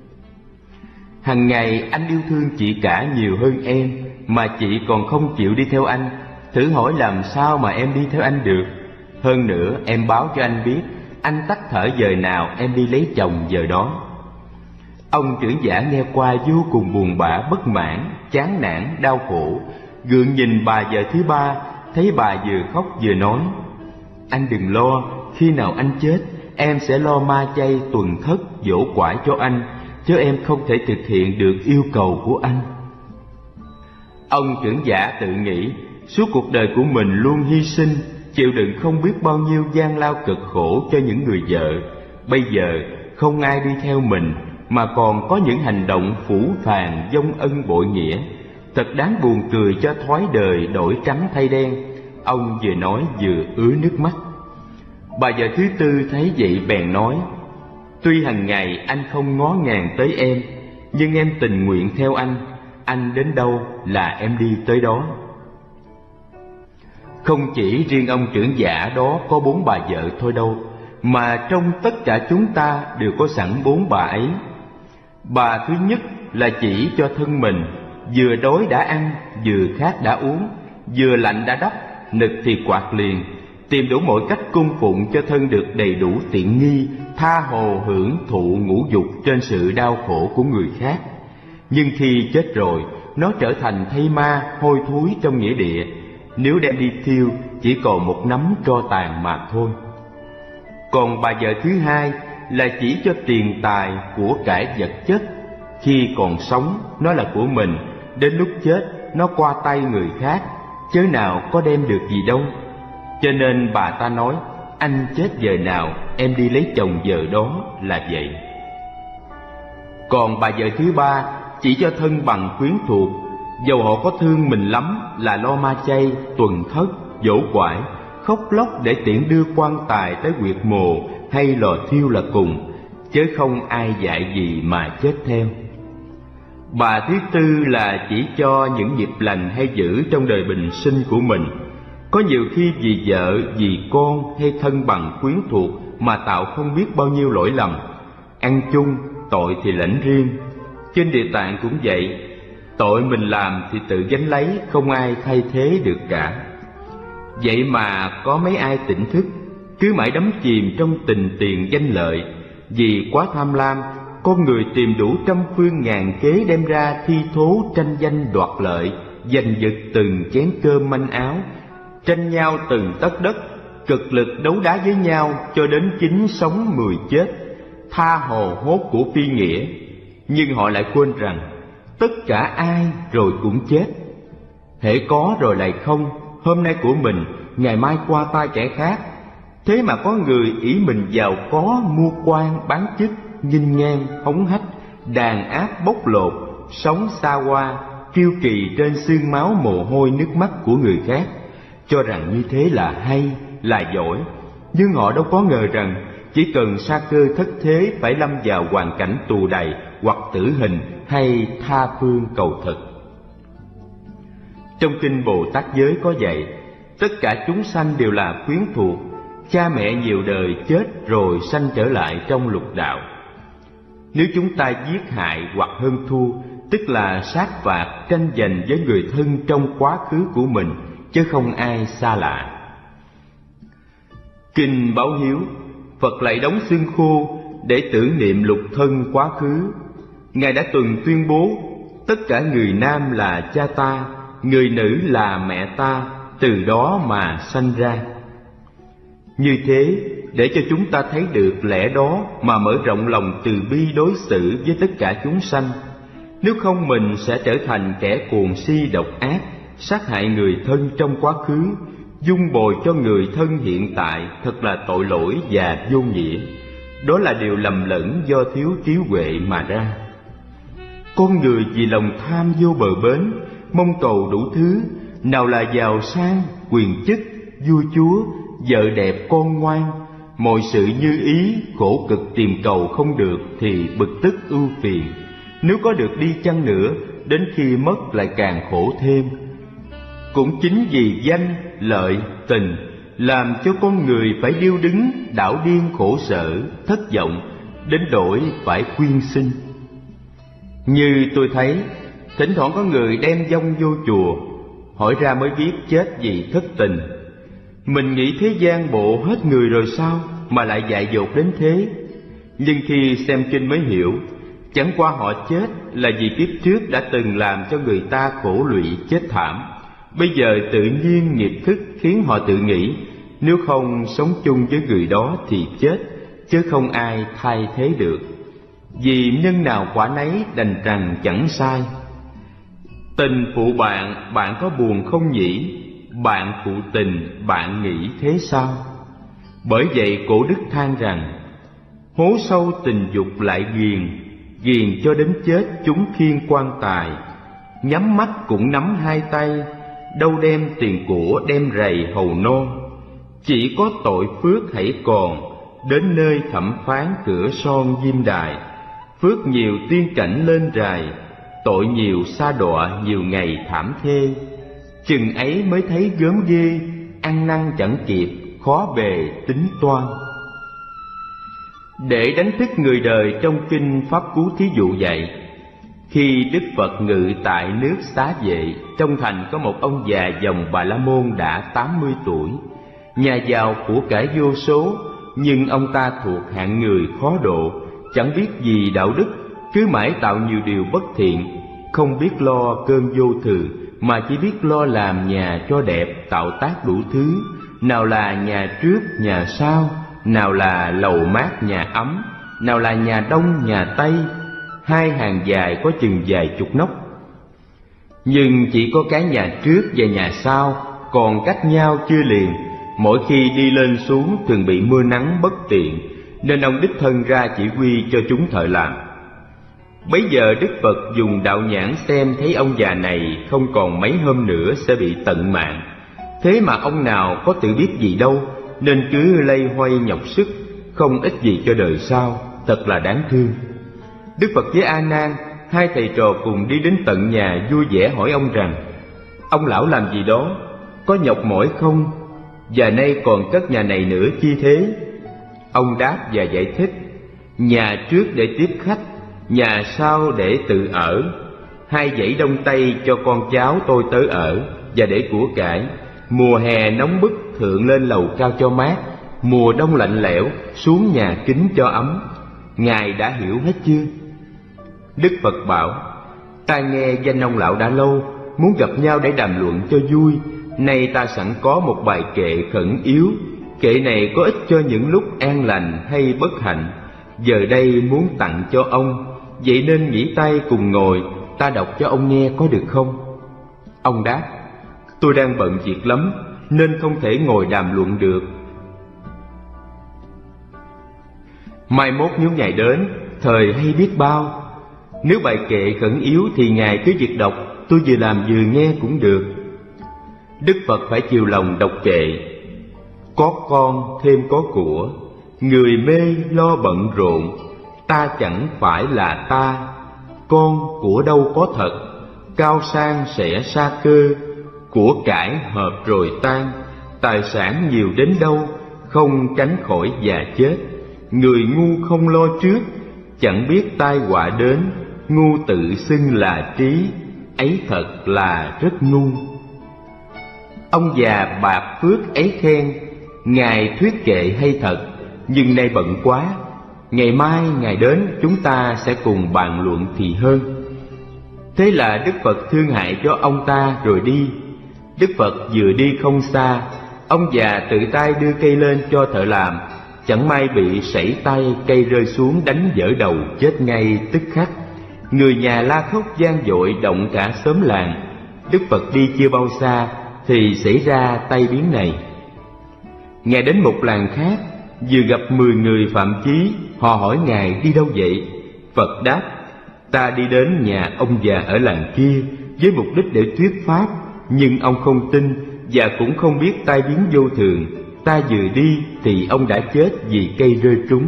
hằng ngày anh yêu thương chị cả nhiều hơn em, mà chị còn không chịu đi theo anh. Thử hỏi làm sao mà em đi theo anh được? Hơn nữa em báo cho anh biết, anh tắt thở giờ nào em đi lấy chồng giờ đó. Ông trưởng giả nghe qua vô cùng buồn bã, bất mãn, chán nản, đau khổ, gượng nhìn bà vợ thứ ba, thấy bà vừa khóc vừa nói: anh đừng lo, khi nào anh chết, em sẽ lo ma chay tuần thất dỗ quải cho anh, chứ em không thể thực hiện được yêu cầu của anh. Ông trưởng giả tự nghĩ, suốt cuộc đời của mình luôn hy sinh, chịu đựng không biết bao nhiêu gian lao cực khổ cho những người vợ. Bây giờ không ai đi theo mình, mà còn có những hành động phũ phàng vong ân bội nghĩa, thật đáng buồn cười cho thói đời đổi trắng thay đen. Ông vừa nói vừa ứa nước mắt. Bà vợ thứ tư thấy vậy bèn nói: tuy hàng ngày anh không ngó ngàng tới em, nhưng em tình nguyện theo anh đến đâu là em đi tới đó. Không chỉ riêng ông trưởng giả đó có 4 bà vợ thôi đâu, mà trong tất cả chúng ta đều có sẵn 4 bà ấy. Bà thứ nhất là chỉ cho thân mình, vừa đói đã ăn, vừa khát đã uống, vừa lạnh đã đắp, nực thì quạt liền, tìm đủ mọi cách cung phụng cho thân được đầy đủ tiện nghi, tha hồ hưởng thụ ngũ dục trên sự đau khổ của người khác. Nhưng khi chết rồi, nó trở thành thây ma hôi thối trong nghĩa địa, nếu đem đi thiêu chỉ còn một nắm tro tàn mà thôi. Còn bà vợ thứ hai là chỉ cho tiền tài của cải vật chất, khi còn sống nó là của mình, đến lúc chết nó qua tay người khác, chớ nào có đem được gì đâu. Cho nên bà ta nói: anh chết giờ nào em đi lấy chồng giờ đó, là vậy. Còn bà vợ thứ ba chỉ cho thân bằng quyến thuộc, dầu họ có thương mình lắm là lo ma chay, tuần thất, dỗ quải, khóc lóc để tiễn đưa quan tài tới huyệt mồ hay lò thiêu là cùng, chứ không ai dạy gì mà chết theo. Bà thứ tư là chỉ cho những nghiệp lành hay dữ trong đời bình sinh của mình. Có nhiều khi vì vợ, vì con hay thân bằng quyến thuộc mà tạo không biết bao nhiêu lỗi lầm. Ăn chung, tội thì lãnh riêng. Trên Địa Tạng cũng vậy, tội mình làm thì tự gánh lấy, không ai thay thế được cả. Vậy mà có mấy ai tỉnh thức, cứ mãi đắm chìm trong tình tiền danh lợi. Vì quá tham lam, con người tìm đủ trăm phương ngàn kế đem ra thi thố tranh danh đoạt lợi, giành giật từng chén cơm manh áo, tranh nhau từng tấc đất, cực lực đấu đá với nhau cho đến 9 sống 10 chết, tha hồ hốt của phi nghĩa. nhưng họ lại quên rằng tất cả ai rồi cũng chết. Hễ có rồi lại không, hôm nay của mình, ngày mai qua tay kẻ khác. Thế mà có người ỷ mình giàu có, mua quan, bán chức, nghinh ngang, hống hách, đàn áp bóc lột, sống xa hoa, kiêu kỳ trên xương máu mồ hôi nước mắt của người khác, cho rằng như thế là hay, là giỏi. Nhưng họ đâu có ngờ rằng chỉ cần sa cơ thất thế phải lâm vào hoàn cảnh tù đày hoặc tử hình hay tha phương cầu thực. Trong kinh Bồ Tát giới có dạy, tất cả chúng sanh đều là quyến thuộc, cha mẹ nhiều đời chết rồi sanh trở lại trong lục đạo. Nếu chúng ta giết hại hoặc hơn thua, tức là sát phạt, tranh giành với người thân trong quá khứ của mình, chứ không ai xa lạ. Kinh báo hiếu, Phật lại đóng xương khô để tưởng niệm lục thân quá khứ. Ngài đã từng tuyên bố, tất cả người nam là cha ta, người nữ là mẹ ta, từ đó mà sanh ra. Như thế, để cho chúng ta thấy được lẽ đó mà mở rộng lòng từ bi đối xử với tất cả chúng sanh. Nếu không mình sẽ trở thành kẻ cuồng si độc ác, sát hại người thân trong quá khứ, dung bồi cho người thân hiện tại, thật là tội lỗi và vô nghĩa. Đó là điều lầm lẫn do thiếu trí huệ mà ra. Con người vì lòng tham vô bờ bến, mong cầu đủ thứ, nào là giàu sang, quyền chức, vua chúa, vợ đẹp con ngoan, mọi sự như ý, khổ cực tìm cầu không được thì bực tức ưu phiền. Nếu có được đi chăng nữa, đến khi mất lại càng khổ thêm. Cũng chính vì danh, lợi, tình làm cho con người phải điêu đứng, đảo điên khổ sở, thất vọng, đến đổi phải quyên sinh. Như tôi thấy, thỉnh thoảng có người đem vong vô chùa, hỏi ra mới biết chết vì thất tình. Mình nghĩ thế gian bộ hết người rồi sao mà lại dại dột đến thế? Nhưng khi xem kinh mới hiểu, chẳng qua họ chết là vì kiếp trước đã từng làm cho người ta khổ lụy chết thảm. Bây giờ tự nhiên nghiệp thức khiến họ tự nghĩ, nếu không sống chung với người đó thì chết, chứ không ai thay thế được. Vì nhân nào quả nấy đành rằng chẳng sai. Tình phụ bạn, bạn có buồn không nhỉ? Bạn phụ tình, bạn nghĩ thế sao? Bởi vậy cổ đức than rằng, hố sâu tình dục lại ghiền, ghiền cho đến chết chúng khiêng quan tài. Nhắm mắt cũng nắm hai tay, đâu đem tiền của đem rầy hầu non. Chỉ có tội phước hãy còn, đến nơi thẩm phán cửa son diêm đài. Phước nhiều tiên cảnh lên rài, tội nhiều sa đọa nhiều ngày thảm thê. Chừng ấy mới thấy gớm ghê, ăn năn chẳng kịp, khó bề tính toan. Để đánh thức người đời, trong kinh Pháp Cú thí dụ dạy, khi Đức Phật ngự tại nước Xá Vệ, trong thành có một ông già dòng Bà La Môn đã 80 tuổi, nhà giàu của cải vô số, nhưng ông ta thuộc hạng người khó độ, chẳng biết gì đạo đức, cứ mãi tạo nhiều điều bất thiện, không biết lo cơn vô thường, mà chỉ biết lo làm nhà cho đẹp, tạo tác đủ thứ, nào là nhà trước, nhà sau, nào là lầu mát, nhà ấm, nào là nhà đông, nhà tây, hai hàng dài có chừng vài chục nóc. Nhưng chỉ có cái nhà trước và nhà sau còn cách nhau chưa liền, mỗi khi đi lên xuống thường bị mưa nắng bất tiện, nên ông đích thân ra chỉ huy cho chúng thợ làm. Bấy giờ Đức Phật dùng đạo nhãn xem thấy ông già này không còn mấy hôm nữa sẽ bị tận mạng. Thế mà ông nào có tự biết gì đâu, nên cứ loay hoay nhọc sức, không ích gì cho đời sau, thật là đáng thương. Đức Phật với A Nan, hai thầy trò cùng đi đến tận nhà vui vẻ hỏi ông rằng, ông lão làm gì đó, có nhọc mỏi không, và nay còn cất nhà này nữa chi thế? Ông đáp và giải thích, nhà trước để tiếp khách, nhà sau để tự ở, hai dãy đông tây cho con cháu tôi tới ở, và để của cải. Mùa hè nóng bức thượng lên lầu cao cho mát, mùa đông lạnh lẽo xuống nhà kính cho ấm. Ngài đã hiểu hết chưa? Đức Phật bảo, ta nghe danh ông lão đã lâu, muốn gặp nhau để đàm luận cho vui. Nay ta sẵn có một bài kệ khẩn yếu, kệ này có ích cho những lúc an lành hay bất hạnh. Giờ đây muốn tặng cho ông, vậy nên nghỉ tay cùng ngồi, ta đọc cho ông nghe có được không? Ông đáp: tôi đang bận việc lắm, nên không thể ngồi đàm luận được. Mai mốt nếu Ngài đến, thời hay biết bao. Nếu bài kệ khẩn yếu thì Ngài cứ việc đọc, tôi vừa làm vừa nghe cũng được. Đức Phật phải chiều lòng đọc kệ: có con thêm có của, người mê lo bận rộn, ta chẳng phải là ta. Con của đâu có thật, cao sang sẽ sa cơ, của cải hợp rồi tan, tài sản nhiều đến đâu, không tránh khỏi già chết. Người ngu không lo trước, chẳng biết tai họa đến, ngu tự xưng là trí, ấy thật là rất ngu. Ông già bạc phước ấy khen: Ngài thuyết kệ hay thật, nhưng nay bận quá, ngày mai Ngài đến chúng ta sẽ cùng bàn luận thì hơn. Thế là Đức Phật thương hại cho ông ta rồi đi. Đức Phật vừa đi không xa, ông già tự tay đưa cây lên cho thợ làm, chẳng may bị sẩy tay, cây rơi xuống đánh vỡ đầu, chết ngay tức khắc. Người nhà la khóc gian dội, động cả xóm làng. Đức Phật đi chưa bao xa thì xảy ra tai biến này. Ngài đến một làng khác, vừa gặp 10 người phạm chí. Họ hỏi Ngài đi đâu vậy? Phật đáp: ta đi đến nhà ông già ở làng kia với mục đích để thuyết pháp, nhưng ông không tin và cũng không biết tai biến vô thường. Ta vừa đi thì ông đã chết vì cây rơi trúng.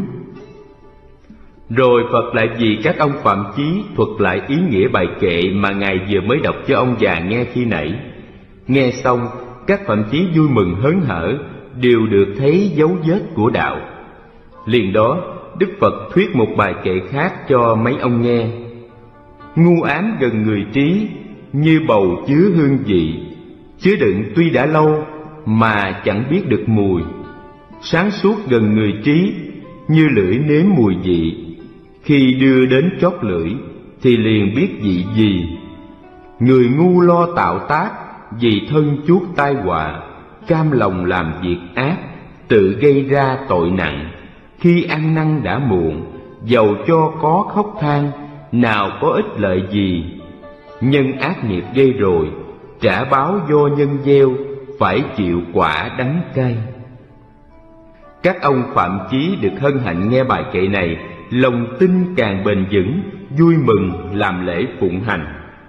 Rồi Phật lại vì các ông phạm chí thuật lại ý nghĩa bài kệ mà Ngài vừa mới đọc cho ông già nghe khi nãy. Nghe xong, các phạm chí vui mừng hớn hở, đều được thấy dấu vết của đạo. Liền đó, Đức Phật thuyết một bài kệ khác cho mấy ông nghe: ngu ám gần người trí, như bầu chứa hương vị, chứa đựng tuy đã lâu mà chẳng biết được mùi. Sáng suốt gần người trí, như lưỡi nếm mùi vị, khi đưa đến chót lưỡi thì liền biết vị gì. Người ngu lo tạo tác, vì thân chuốc tai họa, cam lòng làm việc ác, tự gây ra tội nặng. Khi ăn năn đã muộn, dầu cho có khóc than, nào có ích lợi gì. Nhân ác nghiệp gây rồi, trả báo do nhân gieo, phải chịu quả đắng cay. Các ông phạm chí được hân hạnh nghe bài kệ này, lòng tin càng bền vững, vui mừng làm lễ phụng hành.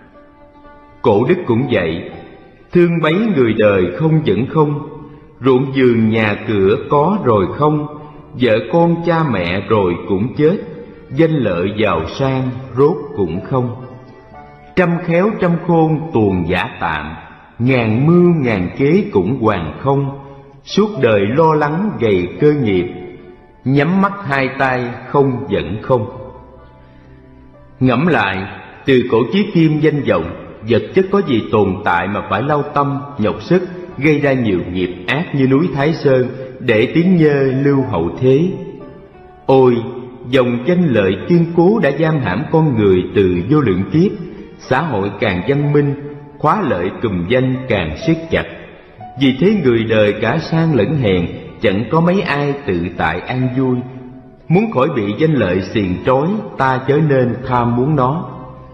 Cổ đức cũng vậy: thương bấy người đời không dẫn không, ruộng vườn nhà cửa có rồi không, vợ con cha mẹ rồi cũng chết, danh lợi giàu sang rốt cũng không. Trăm khéo trăm khôn tuồng giả tạm, ngàn mưu ngàn kế cũng hoàn không. Suốt đời lo lắng gầy cơ nghiệp, nhắm mắt hai tay không dẫn không. Ngẫm lại, từ cổ chí kim danh vọng, vật chất có gì tồn tại mà phải lao tâm, nhọc sức, gây ra nhiều nghiệp ác như núi Thái Sơn, để tiếng nhơ lưu hậu thế. Ôi, dòng danh lợi kiên cố đã giam hãm con người từ vô lượng kiếp. Xã hội càng văn minh, khóa lợi cùm danh càng siết chặt. Vì thế người đời cả sang lẫn hèn, chẳng có mấy ai tự tại an vui. Muốn khỏi bị danh lợi xiềng trói, ta chớ nên tham muốn nó.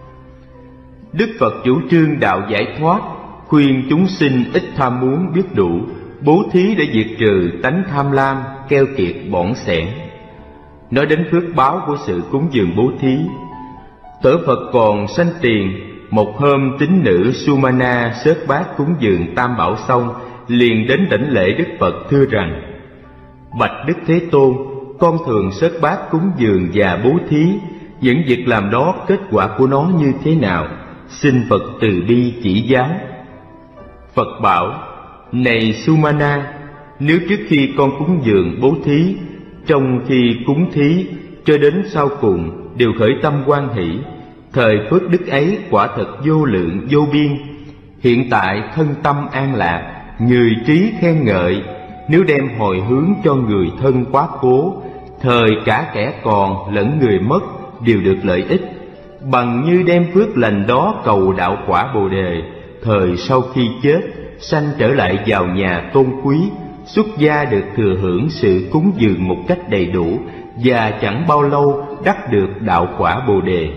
Đức Phật chủ trương đạo giải thoát, khuyên chúng sinh ít tham muốn biết đủ, bố thí để diệt trừ tánh tham lam, keo kiệt bỏn sẻn. Nói đến phước báo của sự cúng dường bố thí, Tổ Phật còn sanh tiền. Một hôm tín nữ Sumana xớt bát cúng dường Tam Bảo xong, liền đến đảnh lễ Đức Phật thưa rằng: bạch Đức Thế Tôn, con thường xớt bát cúng dường và bố thí, những việc làm đó kết quả của nó như thế nào? Xin Phật từ bi chỉ giáo. Phật bảo: này Sumana, nếu trước khi con cúng dường bố thí, trong khi cúng thí cho đến sau cùng đều khởi tâm hoan hỷ, thời phước đức ấy quả thật vô lượng vô biên. Hiện tại thân tâm an lạc, người trí khen ngợi, nếu đem hồi hướng cho người thân quá cố, thời cả kẻ còn lẫn người mất đều được lợi ích, bằng như đem phước lành đó cầu đạo quả Bồ Đề, thời sau khi chết sanh trở lại vào nhà tôn quý, xuất gia được thừa hưởng sự cúng dường một cách đầy đủ, và chẳng bao lâu đắc được đạo quả Bồ Đề.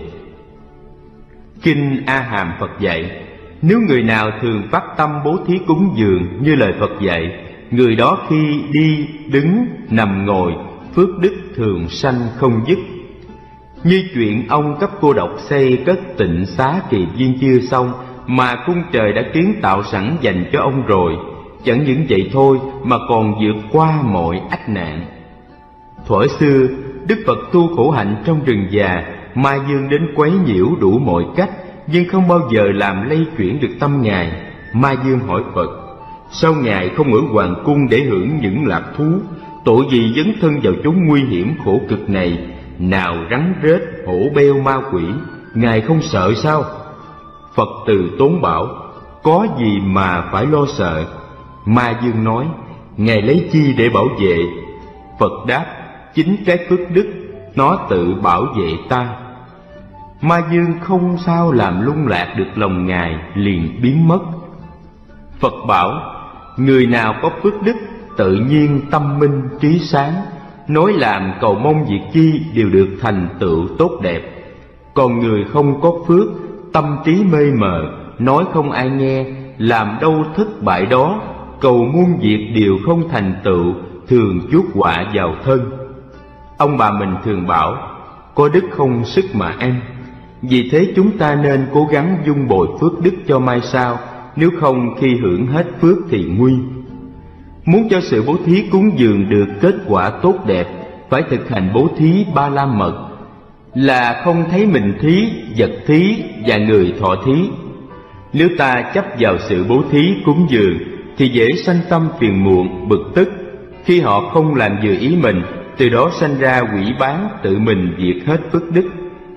Kinh A Hàm Phật dạy, nếu người nào thường phát tâm bố thí cúng dường như lời Phật dạy, người đó khi đi, đứng, nằm ngồi, phước đức thường sanh không dứt. Như chuyện ông cấp cô độc xây cất tịnh xá Kỳ Viên chưa xong, mà cung trời đã kiến tạo sẵn dành cho ông rồi. Chẳng những vậy thôi mà còn vượt qua mọi ách nạn. Thuở xưa, Đức Phật tu khổ hạnh trong rừng già, Ma Dương đến quấy nhiễu đủ mọi cách, nhưng không bao giờ làm lay chuyển được tâm Ngài. Ma Dương hỏi Phật, sao Ngài không ở hoàng cung để hưởng những lạc thú? Tội gì dấn thân vào chốn nguy hiểm khổ cực này? Nào rắn rết, hổ beo, ma quỷ, Ngài không sợ sao? Phật từ tốn bảo, có gì mà phải lo sợ? Ma Dương nói, Ngài lấy chi để bảo vệ? Phật đáp, chính cái phước đức, nó tự bảo vệ ta. Ma Dương không sao làm lung lạc được lòng Ngài, liền biến mất. Phật bảo, người nào có phước đức, tự nhiên tâm minh trí sáng, nói làm cầu mong việc chi đều được thành tựu tốt đẹp. Còn người không có phước, tâm trí mê mờ, nói không ai nghe, làm đâu thất bại đó, cầu muôn việc đều không thành tựu, thường chuốc họa vào thân. Ông bà mình thường bảo, có đức không sức mà ăn. Vì thế chúng ta nên cố gắng vun bồi phước đức cho mai sau, nếu không khi hưởng hết phước thì nguy. Muốn cho sự bố thí cúng dường được kết quả tốt đẹp, phải thực hành bố thí Ba La Mật, là không thấy mình thí, vật thí và người thọ thí. Nếu ta chấp vào sự bố thí cúng dường thì dễ sanh tâm phiền muộn, bực tức. Khi họ không làm vừa ý mình, từ đó sanh ra quỷ bán, tự mình diệt hết phước đức.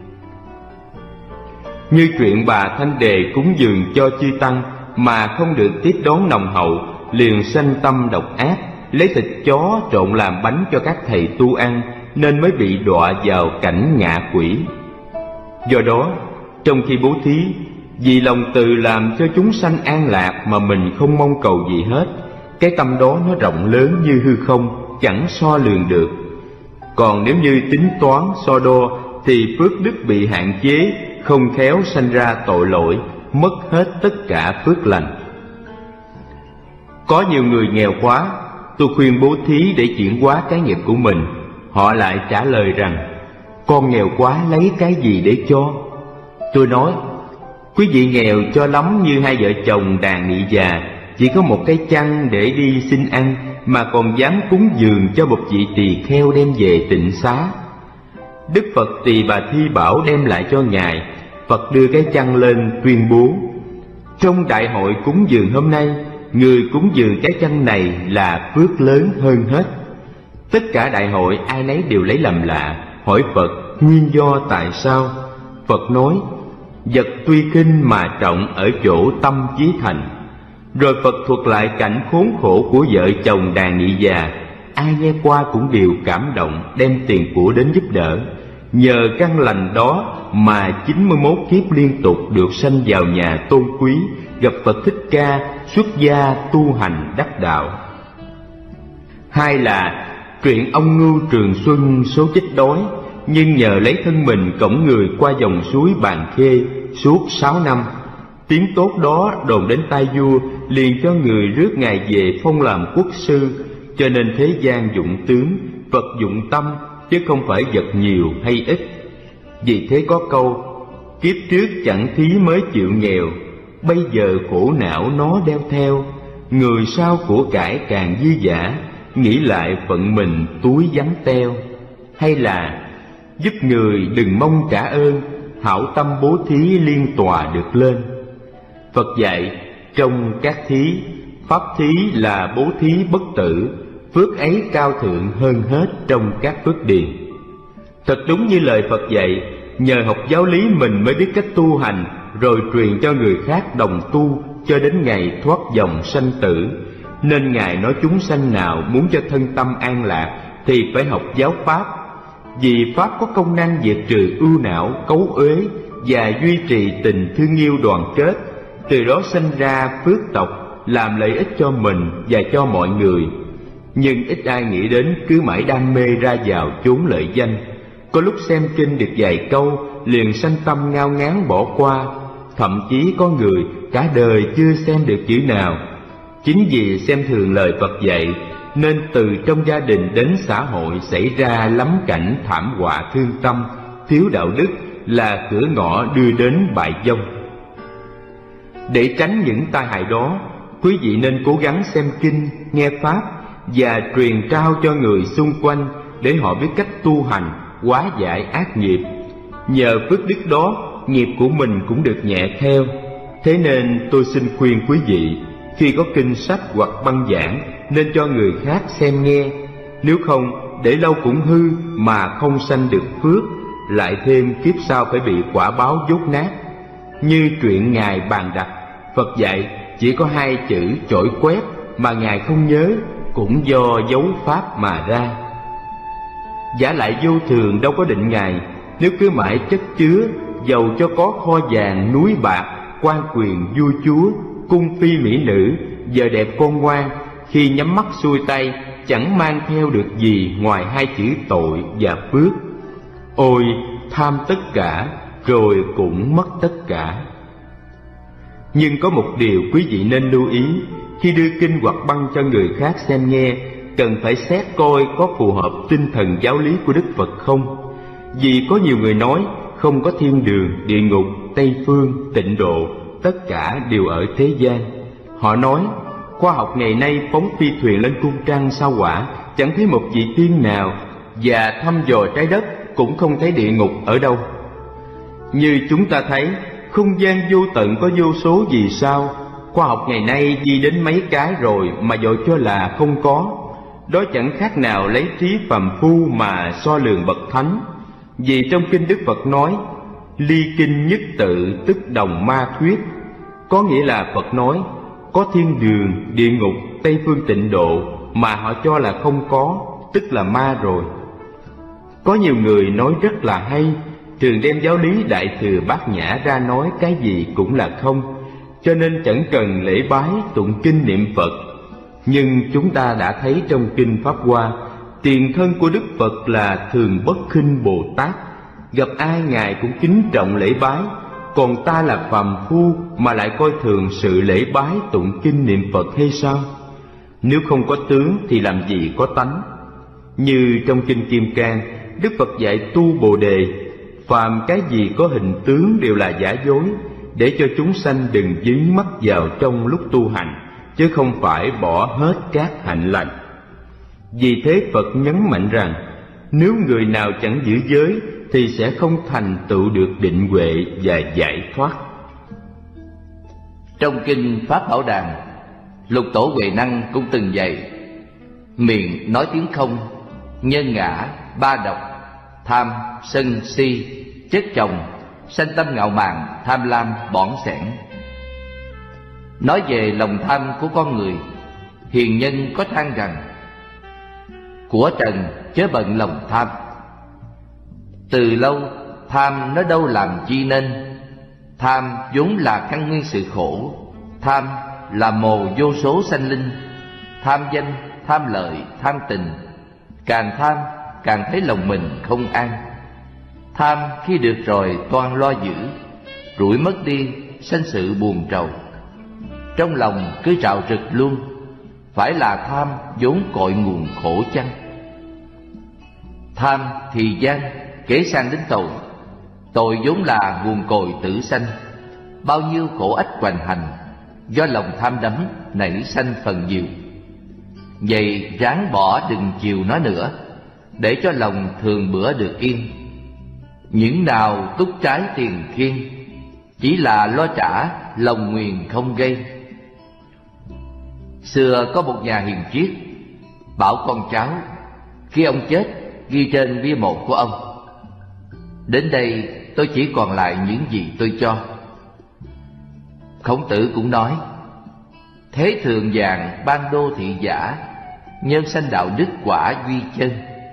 Như chuyện bà Thanh Đề cúng dường cho chư tăng mà không được tiếp đón nồng hậu, liền sanh tâm độc ác, lấy thịt chó trộn làm bánh cho các thầy tu ăn, nên mới bị đọa vào cảnh ngạ quỷ. Do đó, trong khi bố thí, vì lòng từ làm cho chúng sanh an lạc mà mình không mong cầu gì hết, cái tâm đó nó rộng lớn như hư không, chẳng so lường được. Còn nếu như tính toán so đo thì phước đức bị hạn chế, không khéo sanh ra tội lỗi, mất hết tất cả phước lành. Có nhiều người nghèo quá, tôi khuyên bố thí để chuyển hóa cái nghiệp của mình. Họ lại trả lời rằng, con nghèo quá lấy cái gì để cho? Tôi nói, quý vị nghèo cho lắm như hai vợ chồng đàn nị già, chỉ có một cái chăn để đi xin ăn mà còn dám cúng dường cho một vị tỳ kheo đem về tịnh xá. Đức Phật Tỳ Bà Thi bảo đem lại cho Ngài. Phật đưa cái chăn lên tuyên bố, trong đại hội cúng dường hôm nay, người cúng dường cái chăn này là phước lớn hơn hết. Tất cả đại hội ai nấy đều lấy làm lạ, hỏi Phật nguyên do tại sao. Phật nói, vật tuy khinh mà trọng ở chỗ tâm chí thành. Rồi Phật thuật lại cảnh khốn khổ của vợ chồng đàn nị già. Ai nghe qua cũng đều cảm động, đem tiền của đến giúp đỡ. Nhờ căn lành đó mà 91 kiếp liên tục được sanh vào nhà tôn quý, gặp Phật Thích Ca, xuất gia tu hành đắc đạo. Hai là chuyện ông Ngưu Trường Xuân số chết đói, nhưng nhờ lấy thân mình cõng người qua dòng suối Bàn Khê suốt 6 năm. Tiếng tốt đó đồn đến tai vua, liền cho người rước Ngài về phong làm quốc sư. Cho nên thế gian dụng tướng, Phật dụng tâm, chứ không phải vật nhiều hay ít. Vì thế có câu, kiếp trước chẳng thí mới chịu nghèo, bây giờ khổ não nó đeo theo. Người sau của cải càng dư dả, nghĩ lại phận mình túi vắng teo. Hay là giúp người đừng mong trả ơn, hảo tâm bố thí liên tòa được lên. Phật dạy, trong các thí, pháp thí là bố thí bất tử, phước ấy cao thượng hơn hết trong các phước điền. Thật đúng như lời Phật dạy, nhờ học giáo lý mình mới biết cách tu hành, rồi truyền cho người khác đồng tu cho đến ngày thoát dòng sanh tử. Nên Ngài nói chúng sanh nào muốn cho thân tâm an lạc thì phải học giáo Pháp. Vì Pháp có công năng diệt trừ ưu não, cấu uế và duy trì tình thương yêu đoàn kết. Từ đó sanh ra phước tộc, làm lợi ích cho mình và cho mọi người. Nhưng ít ai nghĩ đến cứ mãi đam mê ra vào chốn lợi danh. Có lúc xem kinh được vài câu liền sanh tâm ngao ngán bỏ qua. Thậm chí có người cả đời chưa xem được chữ nào. Chính vì xem thường lời Phật dạy nên từ trong gia đình đến xã hội xảy ra lắm cảnh thảm họa thương tâm, thiếu đạo đức là cửa ngõ đưa đến bại vong. Để tránh những tai hại đó, quý vị nên cố gắng xem kinh, nghe pháp và truyền trao cho người xung quanh để họ biết cách tu hành, hóa giải ác nghiệp. Nhờ phước đức đó, nghiệp của mình cũng được nhẹ theo. Thế nên tôi xin khuyên quý vị, khi có kinh sách hoặc băng giảng nên cho người khác xem nghe. Nếu không, để lâu cũng hư mà không sanh được phước, lại thêm kiếp sau phải bị quả báo dốt nát. Như truyện Ngài Bàn Đặc, Phật dạy chỉ có 2 chữ chổi quét mà Ngài không nhớ, cũng do dấu pháp mà ra. Giả lại vô thường đâu có định ngày, nếu cứ mãi chất chứa, dầu cho có kho vàng núi bạc, quan quyền vua chúa, cung phi mỹ nữ, vợ đẹp con ngoan, khi nhắm mắt xuôi tay chẳng mang theo được gì ngoài 2 chữ tội và phước. Ôi, tham tất cả rồi cũng mất tất cả. Nhưng có một điều quý vị nên lưu ý, khi đưa kinh hoặc băng cho người khác xem nghe, cần phải xét coi có phù hợp tinh thần giáo lý của Đức Phật không. Vì có nhiều người nói không có thiên đường, địa ngục, Tây phương, tịnh độ, tất cả đều ở thế gian. Họ nói khoa học ngày nay phóng phi thuyền lên cung trăng sao Hỏa, chẳng thấy một vị tiên nào, và thăm dò trái đất cũng không thấy địa ngục ở đâu. Như chúng ta thấy, không gian vô tận có vô số vì sao. Khoa học ngày nay đi đến mấy cái rồi mà dội cho là không có. Đó chẳng khác nào lấy trí phàm phu mà so lường bậc thánh. Vì trong kinh Đức Phật nói, ly kinh nhất tự tức đồng ma thuyết. Có nghĩa là Phật nói có thiên đường, địa ngục, Tây phương, tịnh độ mà họ cho là không có, tức là ma rồi. Có nhiều người nói rất là hay, thường đem giáo lý Đại Thừa Bát Nhã ra nói cái gì cũng là không, cho nên chẳng cần lễ bái, tụng kinh niệm Phật. Nhưng chúng ta đã thấy trong kinh Pháp Hoa, tiền thân của Đức Phật là Thường Bất Khinh Bồ Tát, gặp ai Ngài cũng kính trọng lễ bái. Còn ta là phàm phu mà lại coi thường sự lễ bái tụng kinh niệm Phật hay sao? Nếu không có tướng thì làm gì có tánh? Như trong kinh Kim Cang, Đức Phật dạy tu Bồ Đề, phàm cái gì có hình tướng đều là giả dối, để cho chúng sanh đừng dính mắc vào trong lúc tu hành, chứ không phải bỏ hết các hạnh lành. Vì thế Phật nhấn mạnh rằng, nếu người nào chẳng giữ giới thì sẽ không thành tựu được định huệ và giải thoát. Trong kinh Pháp Bảo Đàn, Lục Tổ Huệ Năng cũng từng dạy: miệng nói tiếng không, nhân ngã, ba độc, tham, sân, si, chất chồng, sanh tâm ngạo mạn, tham lam, bỏn sẻn. Nói về lòng tham của con người, hiền nhân có than rằng: của trần chớ bận lòng tham. Từ lâu tham nó đâu làm chi nên. Tham vốn là căn nguyên sự khổ. Tham là mồ vô số sanh linh. Tham danh, tham lợi, tham tình. Càng tham càng thấy lòng mình không an. Tham khi được rồi toan lo giữ, rủi mất đi sanh sự buồn trầu. Trong lòng cứ trạo rực luôn, phải là tham vốn cội nguồn khổ chăng? Tham thì gian, kể sang đến tội. Tội vốn là nguồn cội tử sanh. Bao nhiêu khổ ách hoành hành, do lòng tham đắm nảy sanh phần nhiều. Vậy ráng bỏ đừng chiều nó nữa, để cho lòng thường bữa được yên. Những nào túc trái tiền kiên, chỉ là lo trả lòng nguyền không gây. Xưa có một nhà hiền triết bảo con cháu, khi ông chết ghi trên bia mộ của ông: đến đây tôi chỉ còn lại những gì tôi cho. Khổng Tử cũng nói: thế thường vàng ban đô thị giả, nhân sanh đạo đức quả duy chân.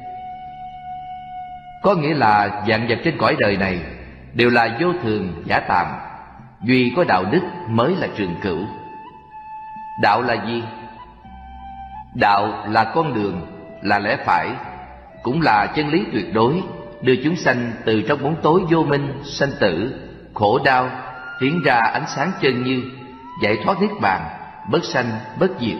Có nghĩa là vạn vật trên cõi đời này đều là vô thường giả tạm, duy có đạo đức mới là trường cửu. Đạo là gì? Đạo là con đường, là lẽ phải, cũng là chân lý tuyệt đối, đưa chúng sanh từ trong bóng tối vô minh, sanh tử, khổ đau, tiến ra ánh sáng chân như, giải thoát niết bàn, bất sanh, bất diệt.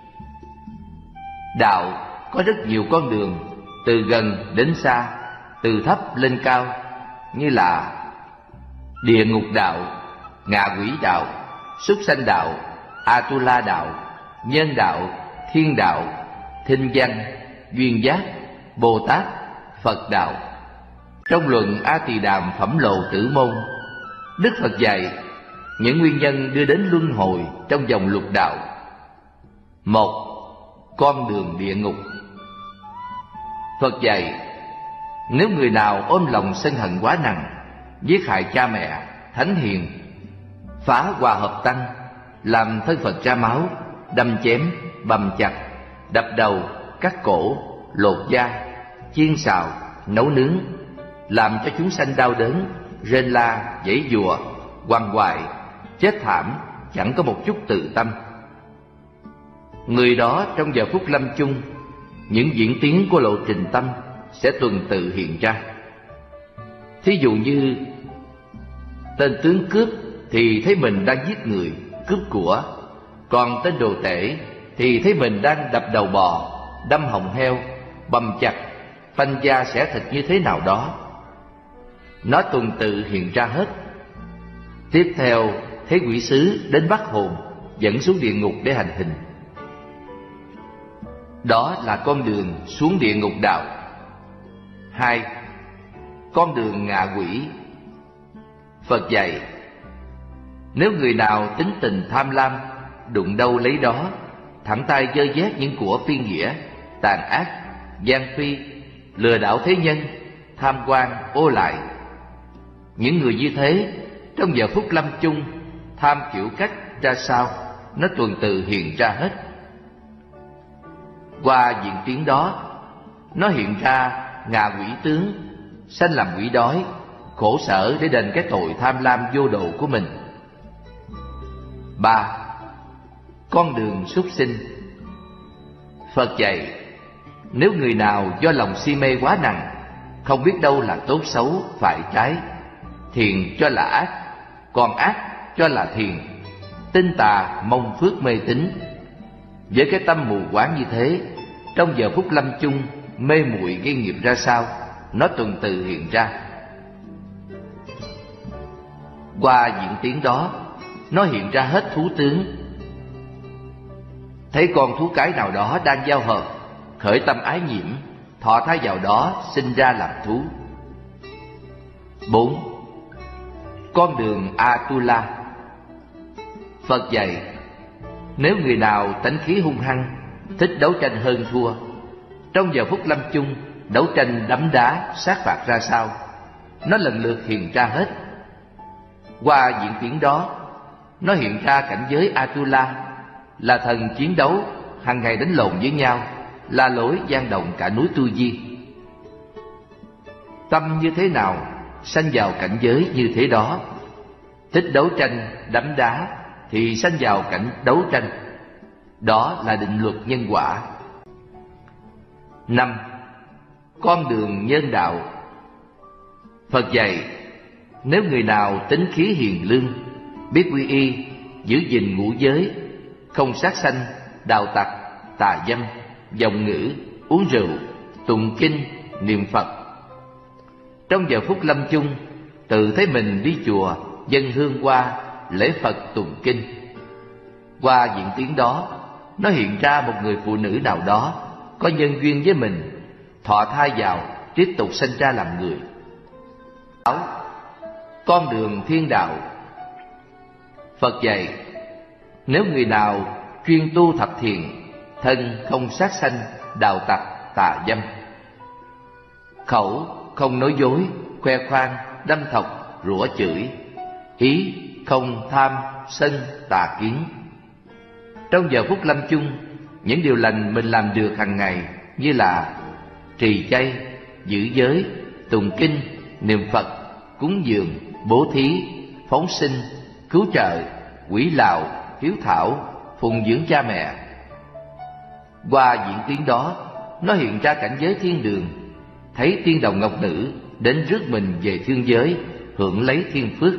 Đạo có rất nhiều con đường, từ gần đến xa, từ thấp lên cao, như là địa ngục đạo, ngạ quỷ đạo, súc sanh đạo, Atula đạo, nhân đạo, thiên đạo, thinh văn, duyên giác, Bồ Tát, Phật đạo. Trong luận A Tỳ Đàm Phẩm Lộ Tử Môn, Đức Phật dạy những nguyên nhân đưa đến luân hồi trong vòng lục đạo. 1. Con đường địa ngục. Phật dạy, nếu người nào ôm lòng sân hận quá nặng, giết hại cha mẹ, thánh hiền, phá hòa hợp tăng, làm thân Phật ra máu, đâm chém, bầm chặt, đập đầu, cắt cổ, lột da, chiên xào, nấu nướng, làm cho chúng sanh đau đớn, rên la, giãy giụa, quằn quại, chết thảm, chẳng có một chút tự tâm. Người đó trong giờ phút lâm chung, những diễn tiến của lộ trình tâm sẽ tuần tự hiện ra. Thí dụ như tên tướng cướp thì thấy mình đang giết người, cướp của, còn tên đồ tể thì thấy mình đang đập đầu bò, đâm họng heo, bầm chặt, phanh da xẻ thịt như thế nào đó. Nó tuần tự hiện ra hết. Tiếp theo thấy quỷ sứ đến bắt hồn, dẫn xuống địa ngục để hành hình. Đó là con đường xuống địa ngục đạo. 2. Con đường ngạ quỷ. Phật dạy, nếu người nào tính tình tham lam, đụng đâu lấy đó, thẳng tay dơ vét những của phi nghĩa, tàn ác, gian phi, lừa đảo thế nhân, tham quan, ô lại. Những người như thế, trong giờ phút lâm chung, tham kiểu cách ra sao, nó tuần tự hiện ra hết. Qua diễn tiến đó, nó hiện ra ngạ quỷ tướng, sanh làm quỷ đói, khổ sở để đền cái tội tham lam vô độ của mình. 3. Con đường súc sinh. Phật dạy, nếu người nào do lòng si mê quá nặng, không biết đâu là tốt xấu, phải trái, thiện cho là ác, còn ác cho là thiện, tinh tà mong phước mê tín, với cái tâm mù quáng như thế, trong giờ phút lâm chung, mê muội gây nghiệp ra sao, nó tuần tự hiện ra. Qua diễn tiến đó, nó hiện ra hết thú tướng. Thấy con thú cái nào đó đang giao hợp, khởi tâm ái nhiễm, thọ thai vào đó, sinh ra làm thú. 4. Con đường Atula. Phật dạy, nếu người nào tánh khí hung hăng, thích đấu tranh hơn thua, trong giờ phút lâm chung, đấu tranh đấm đá, sát phạt ra sao, nó lần lượt hiện ra hết. Qua diễn tiến đó, nó hiện ra cảnh giới Atula, là thần chiến đấu, hàng ngày đánh lộn với nhau, la lối gian động cả núi Tu Di. Tâm như thế nào, sanh vào cảnh giới như thế đó. Thích đấu tranh, đấm đá, thì sanh vào cảnh đấu tranh. Đó là định luật nhân quả. 5. Con đường nhân đạo. Phật dạy, nếu người nào tính khí hiền lương, biết quy y, giữ gìn ngũ giới, không sát sanh, đào tặc, tà dâm, vọng ngữ, uống rượu, tụng kinh, niệm Phật, trong giờ phút lâm chung, tự thấy mình đi chùa, dâng hương qua, lễ Phật tụng kinh. Qua diễn tiến đó, nó hiện ra một người phụ nữ nào đó có nhân duyên với mình, thọ thai vào, tiếp tục sinh ra làm người. 6. Con đường thiên đạo. Phật dạy, nếu người nào chuyên tu thập thiện, thân không sát sanh, đào tặc, tà dâm, khẩu không nói dối, khoe khoang, đâm thọc, rủa chửi, ý không tham, sân, tà kiến, trong giờ phút lâm chung, những điều lành mình làm được hàng ngày như là trì chay, giữ giới, tụng kinh, niệm Phật, cúng dường, bố thí, phóng sinh, cứu trợ, quỷ lạo, hiếu thảo, phụng dưỡng cha mẹ. Qua diễn tiến đó, nó hiện ra cảnh giới thiên đường, thấy tiên đồng ngọc nữ, đến rước mình về thiên giới, hưởng lấy thiên phước.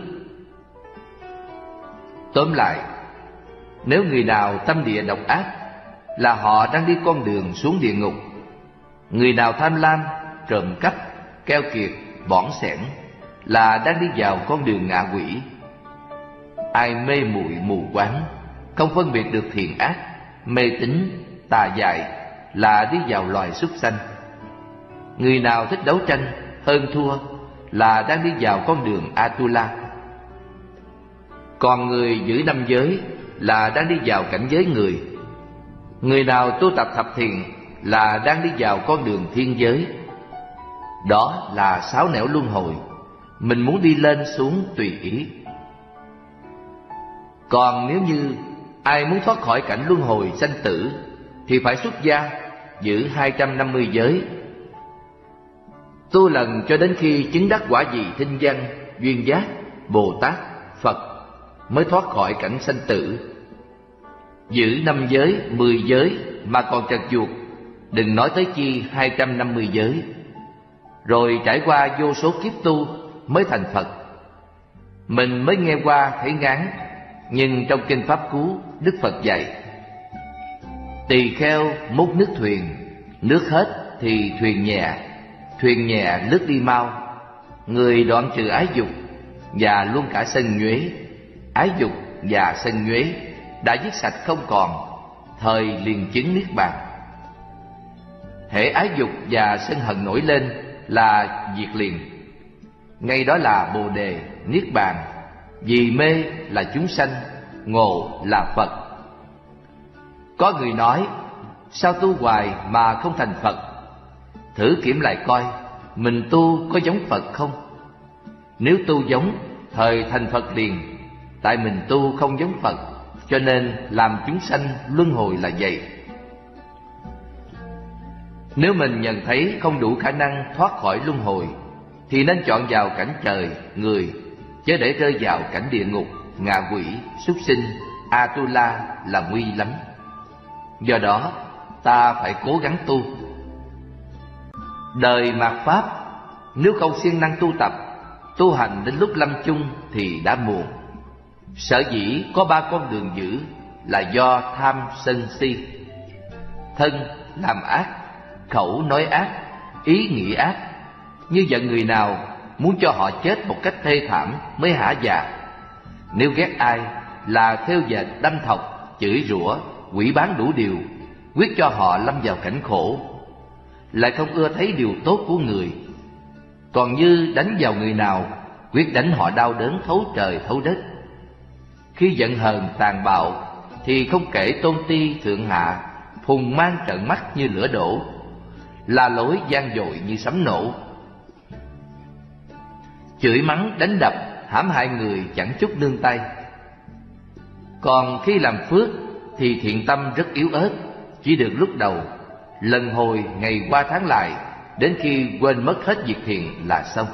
Tóm lại, nếu người nào tâm địa độc ác là họ đang đi con đường xuống địa ngục. Người nào tham lam, trộm cắp, keo kiệt, bỏng sẻn là đang đi vào con đường ngạ quỷ. Ai mê muội mù quáng, không phân biệt được thiện ác, mê tín, tà dại là đi vào loài súc sanh. Người nào thích đấu tranh, hơn thua là đang đi vào con đường Atula. Còn người giữ năm giới là đang đi vào cảnh giới người. Người nào tu tập thập thiện là đang đi vào con đường thiên giới. Đó là 6 nẻo luân hồi, mình muốn đi lên xuống tùy ý. Còn nếu như ai muốn thoát khỏi cảnh luân hồi sanh tử thì phải xuất gia, giữ 250 giới, tu lần cho đến khi chứng đắc quả vị Thinh Văn, Duyên Giác, Bồ Tát, Phật mới thoát khỏi cảnh sanh tử. Giữ 5 giới, 10 giới mà còn trật chuột, đừng nói tới chi 250 giới. Rồi trải qua vô số kiếp tu mới thành Phật. Mình mới nghe qua thấy ngán, nhưng trong kinh Pháp Cú, Đức Phật dạy: tỳ kheo múc nước thuyền, nước hết thì thuyền nhẹ lướt đi mau. Người đoạn trừ ái dục và luôn cả sân nhuế, ái dục và sân nhuế đã giết sạch không còn, thời liền chứng niết bàn. Hễ ái dục và sân hận nổi lên là diệt liền. Ngay đó là Bồ đề, niết bàn. Vì mê là chúng sanh, ngộ là Phật. Có người nói: sao tu hoài mà không thành Phật? Thử kiểm lại coi, mình tu có giống Phật không? Nếu tu giống, thời thành Phật liền. Tại mình tu không giống Phật, cho nên làm chúng sanh luân hồi là vậy. Nếu mình nhận thấy không đủ khả năng thoát khỏi luân hồi thì nên chọn vào cảnh trời, người, chứ để rơi vào cảnh địa ngục, ngạ quỷ, súc sinh, Atula là nguy lắm. Do đó ta phải cố gắng tu. Đời mạt Pháp, nếu không siêng năng tu tập, tu hành đến lúc lâm chung thì đã muộn. Sở dĩ có 3 con đường giữ là do tham sân si. Thân làm ác, khẩu nói ác, ý nghĩ ác. Như giận người nào, muốn cho họ chết một cách thê thảm mới hả dạ. Nếu ghét ai là theo dệt đâm thọc, chửi rủa, quỷ bán đủ điều, quyết cho họ lâm vào cảnh khổ. Lại không ưa thấy điều tốt của người. Còn như đánh vào người nào, quyết đánh họ đau đớn thấu trời thấu đất. Khi giận hờn tàn bạo thì không kể tôn ti thượng hạ, phùng mang trợn mắt như lửa đổ, la lối gian dội như sấm nổ. Chửi mắng đánh đập hãm hại người chẳng chút nương tay. Còn khi làm phước thì thiện tâm rất yếu ớt, chỉ được lúc đầu, lần hồi ngày qua tháng lại, đến khi quên mất hết việc thiện là xong.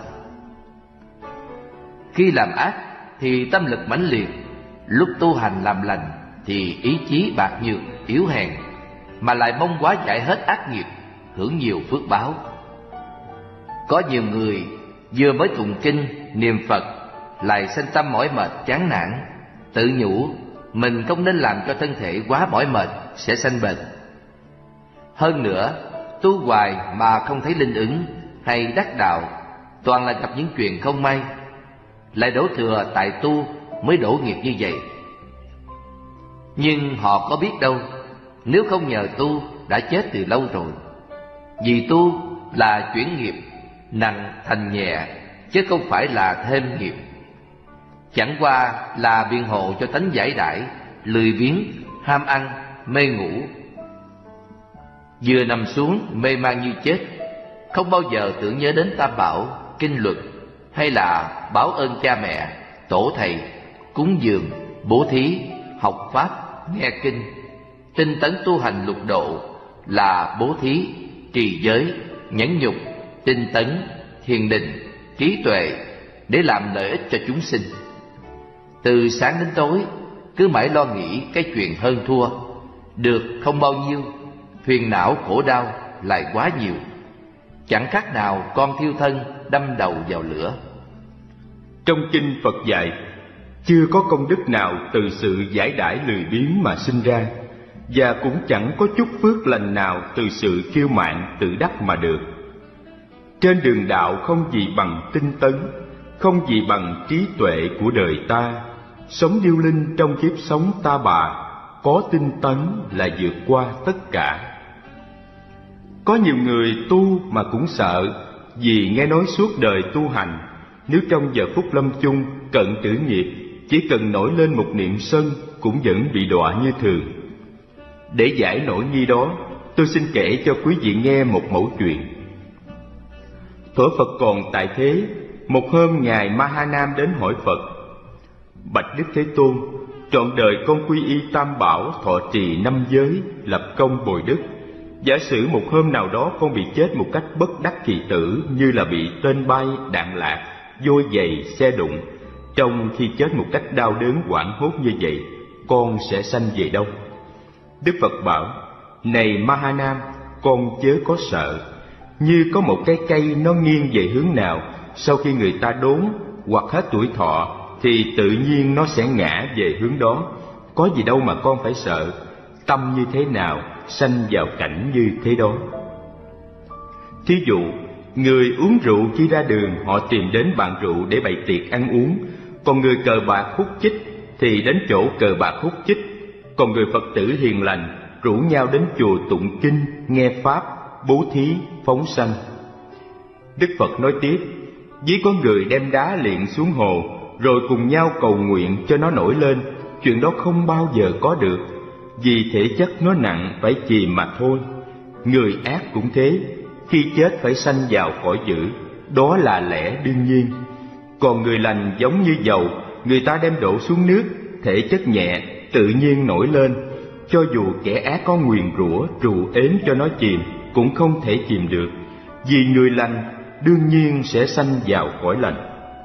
Khi làm ác thì tâm lực mãnh liệt, lúc tu hành làm lành thì ý chí bạc nhược, yếu hèn, mà lại mong quá giải hết ác nghiệp, hưởng nhiều phước báo. Có nhiều người vừa mới tụng kinh, niệm Phật lại sanh tâm mỏi mệt, chán nản, tự nhủ mình không nên làm cho thân thể quá mỏi mệt, sẽ sanh bệnh. Hơn nữa, tu hoài mà không thấy linh ứng hay đắc đạo, toàn là gặp những chuyện không may, lại đổ thừa tại tu mới đổ nghiệp như vậy. Nhưng họ có biết đâu, nếu không nhờ tu đã chết từ lâu rồi. Vì tu là chuyển nghiệp, nặng thành nhẹ, chứ không phải là thêm nghiệp. Chẳng qua là biện hộ cho tánh giải đãi, lười biếng, ham ăn, mê ngủ. Vừa nằm xuống mê man như chết, không bao giờ tưởng nhớ đến Tam Bảo, kinh luật, hay là báo ơn cha mẹ, tổ thầy, cúng dường, bố thí, học pháp, nghe kinh, tinh tấn tu hành lục độ là bố thí, trì giới, nhẫn nhục, tinh tấn, thiền định, trí tuệ để làm lợi ích cho chúng sinh. Từ sáng đến tối cứ mãi lo nghĩ cái chuyện hơn thua, được không bao nhiêu, phiền não khổ đau lại quá nhiều. chẳng khác nào con thiêu thân đâm đầu vào lửa. Trong kinh Phật dạy, chưa có công đức nào từ sự giải đãi lười biếng mà sinh ra, và cũng chẳng có chút phước lành nào từ sự kiêu mạn tự đắc mà được. Trên đường đạo không gì bằng tinh tấn, không gì bằng trí tuệ của đời ta. Sống điêu linh trong kiếp sống ta bà, có tinh tấn là vượt qua tất cả. Có nhiều người tu mà cũng sợ, vì nghe nói suốt đời tu hành, nếu trong giờ phút lâm chung cận tử nghiệp, chỉ cần nổi lên một niệm sân cũng vẫn bị đọa như thường. Để giải nỗi nghi đó, tôi xin kể cho quý vị nghe một mẩu chuyện. Thuở Phật còn tại thế, một hôm Ngài Mahanam đến hỏi Phật: Bạch Đức Thế Tôn, trọn đời con quy y Tam Bảo, thọ trì 5 giới, lập công bồi đức. Giả sử một hôm nào đó con bị chết một cách bất đắc kỳ tử, như là bị tên bay, đạn lạc, vôi giày, xe đụng. Trong khi chết một cách đau đớn hoảng hốt như vậy, con sẽ sanh về đâu? Đức Phật bảo: Này Mahanam, con chớ có sợ. Như có một cái cây nó nghiêng về hướng nào, sau khi người ta đốn hoặc hết tuổi thọ, thì tự nhiên nó sẽ ngã về hướng đó. Có gì đâu mà con phải sợ. Tâm như thế nào, sanh vào cảnh như thế đó. Thí dụ, người uống rượu khi ra đường, họ tìm đến bàn rượu để bày tiệc ăn uống. Còn người cờ bạc hút chích thì đến chỗ cờ bạc hút chích. Còn người Phật tử hiền lành rủ nhau đến chùa tụng kinh, nghe pháp, bố thí, phóng sanh. Đức Phật nói tiếp: Với có người đem đá liệng xuống hồ, rồi cùng nhau cầu nguyện cho nó nổi lên. Chuyện đó không bao giờ có được, vì thể chất nó nặng, phải chìm mà thôi. Người ác cũng thế, khi chết phải sanh vào cõi dữ, đó là lẽ đương nhiên. Còn người lành giống như dầu, người ta đem đổ xuống nước, thể chất nhẹ, tự nhiên nổi lên. Cho dù kẻ ác có nguyền rủa, trù ếm cho nó chìm, cũng không thể chìm được, vì người lành đương nhiên sẽ sanh vào cõi lành.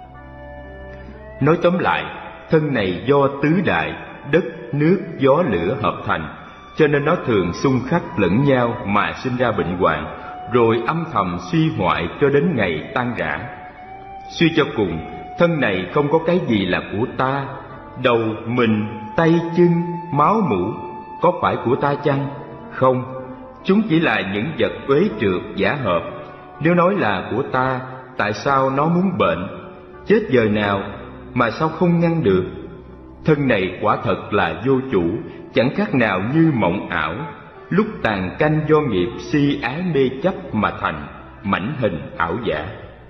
Nói tóm lại, thân này do tứ đại, đất, nước, gió, lửa hợp thành, cho nên nó thường xung khắc lẫn nhau mà sinh ra bệnh hoạn, rồi âm thầm suy hoại cho đến ngày tan rã. Suy cho cùng, thân này không có cái gì là của ta. Đầu, mình, tay, chân, máu, mũ có phải của ta chăng? Không, chúng chỉ là những vật uế trượt giả hợp. Nếu nói là của ta, tại sao nó muốn bệnh? Chết giờ nào mà sao không ngăn được? Thân này quả thật là vô chủ, chẳng khác nào như mộng ảo, lúc tàn canh do nghiệp si ái mê chấp mà thành, mảnh hình ảo giả.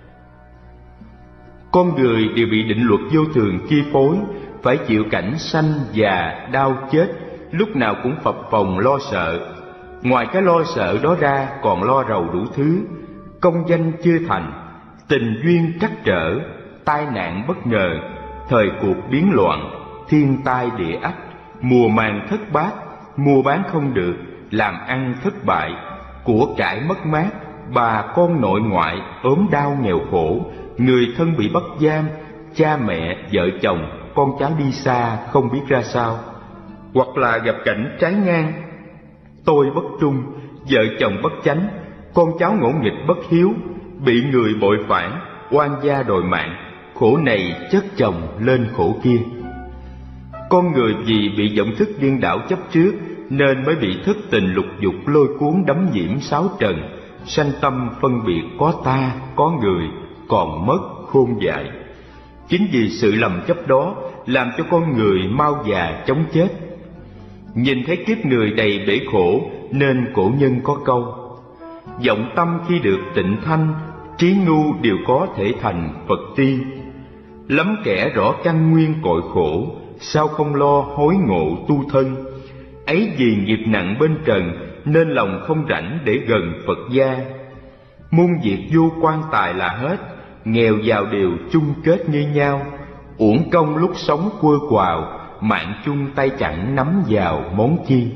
Con người đều bị định luật vô thường chi phối, phải chịu cảnh sanh già đau chết, lúc nào cũng phập phồng lo sợ. Ngoài cái lo sợ đó ra còn lo rầu đủ thứ: công danh chưa thành, tình duyên trắc trở, tai nạn bất ngờ, thời cuộc biến loạn, thiên tai địa ách, mùa màng thất bát, mua bán không được, làm ăn thất bại, của cải mất mát, bà con nội ngoại ốm đau nghèo khổ, người thân bị bắt giam, cha mẹ, vợ chồng, con cháu đi xa không biết ra sao. Hoặc là gặp cảnh trái ngang, tôi bất trung, vợ chồng bất chánh, con cháu ngỗ nghịch bất hiếu, bị người bội phản, oan gia đòi mạng, khổ này chất chồng lên khổ kia. Con người vì bị vọng thức điên đảo chấp trước nên mới bị thất tình lục dục lôi cuốn đắm nhiễm sáu trần, sanh tâm phân biệt có ta, có người, còn mất khôn dại. Chính vì sự lầm chấp đó làm cho con người mau già chóng chết. Nhìn thấy kiếp người đầy bể khổ nên cổ nhân có câu: vọng tâm khi được tịnh thanh, trí ngu đều có thể thành Phật ti. Lắm kẻ rõ căn nguyên cội khổ, sao không lo hối ngộ tu thân. Ấy vì nghiệp nặng bên trần nên lòng không rảnh để gần Phật gia. Muôn việc vô quan tài là hết, nghèo giàu đều chung kết như nhau. Uổng công lúc sống quơ quào, mạng chung tay chẳng nắm vào món chi.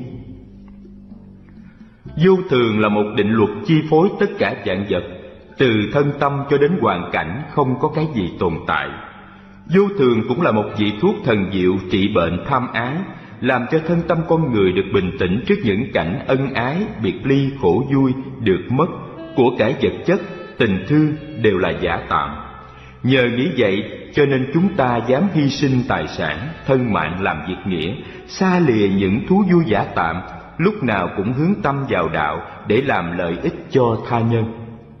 Vô thường là một định luật chi phối tất cả vạn vật, từ thân tâm cho đến hoàn cảnh không có cái gì tồn tại. Vô thường cũng là một vị thuốc thần diệu trị bệnh tham ái, làm cho thân tâm con người được bình tĩnh trước những cảnh ân ái, biệt ly, khổ vui, được mất, của cải vật chất, tình thương đều là giả tạm. Nhờ nghĩ vậy cho nên chúng ta dám hy sinh tài sản, thân mạng làm việc nghĩa, xa lìa những thú vui giả tạm, lúc nào cũng hướng tâm vào đạo để làm lợi ích cho tha nhân.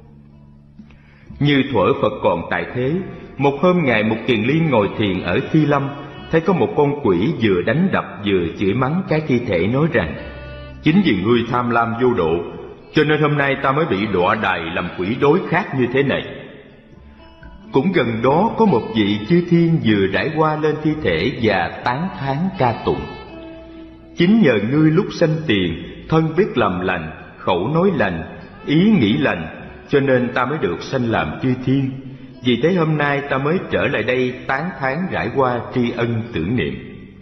Như thuở Phật còn tại thế, một hôm Ngài Mục Kiền Liên ngồi thiền ở Thi Lâm, thấy có một con quỷ vừa đánh đập vừa chửi mắng cái thi thể, nói rằng: chính vì ngươi tham lam vô độ, cho nên hôm nay ta mới bị đọa đày làm quỷ đối khác như thế này. Cũng gần đó có một vị chư thiên vừa trải qua lên thi thể và tán thán ca tụng: chính nhờ ngươi lúc sanh tiền, thân biết làm lành, khẩu nói lành, ý nghĩ lành, cho nên ta mới được sanh làm chư thiên. Vì thế hôm nay ta mới trở lại đây tán thán rải qua tri ân tưởng niệm.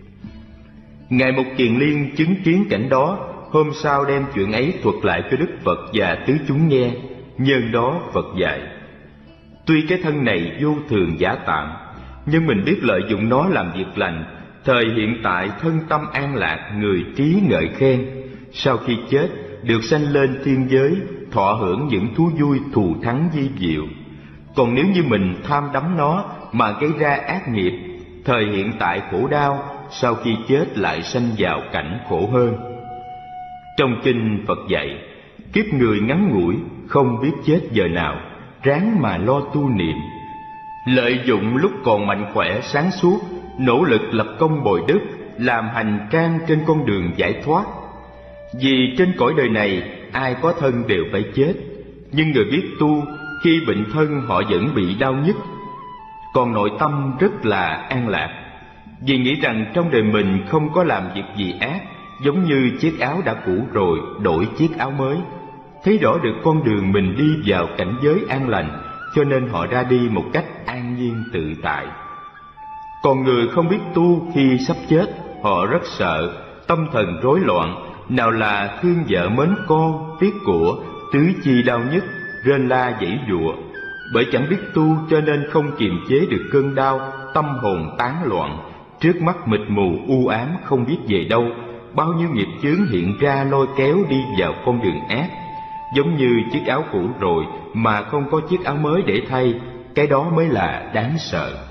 Ngài Mục Kiền Liên chứng kiến cảnh đó, hôm sau đem chuyện ấy thuật lại cho Đức Phật và tứ chúng nghe. Nhân đó Phật dạy: tuy cái thân này vô thường giả tạm, nhưng mình biết lợi dụng nó làm việc lành. Thời hiện tại thân tâm an lạc, người trí ngợi khen. Sau khi chết được sanh lên thiên giới, thọ hưởng những thú vui thù thắng vi diệu. Còn nếu như mình tham đắm nó mà gây ra ác nghiệp, thời hiện tại khổ đau, sau khi chết lại sanh vào cảnh khổ hơn. Trong kinh Phật dạy, kiếp người ngắn ngủi, không biết chết giờ nào, ráng mà lo tu niệm. Lợi dụng lúc còn mạnh khỏe sáng suốt, nỗ lực lập công bồi đức, làm hành trang trên con đường giải thoát. Vì trên cõi đời này, ai có thân đều phải chết, nhưng người biết tu, khi bệnh thân họ vẫn bị đau nhức, còn nội tâm rất là an lạc. Vì nghĩ rằng trong đời mình không có làm việc gì ác, giống như chiếc áo đã cũ rồi đổi chiếc áo mới. Thấy rõ được con đường mình đi vào cảnh giới an lành, cho nên họ ra đi một cách an nhiên tự tại. Còn người không biết tu, khi sắp chết họ rất sợ, tâm thần rối loạn, nào là thương vợ mến con, tiếc của, tứ chi đau nhức, rên la giãy giụa. Bởi chẳng biết tu cho nên không kiềm chế được cơn đau, tâm hồn tán loạn, trước mắt mịt mù u ám không biết về đâu. Bao nhiêu nghiệp chướng hiện ra lôi kéo đi vào con đường ác. Giống như chiếc áo cũ rồi mà không có chiếc áo mới để thay, cái đó mới là đáng sợ.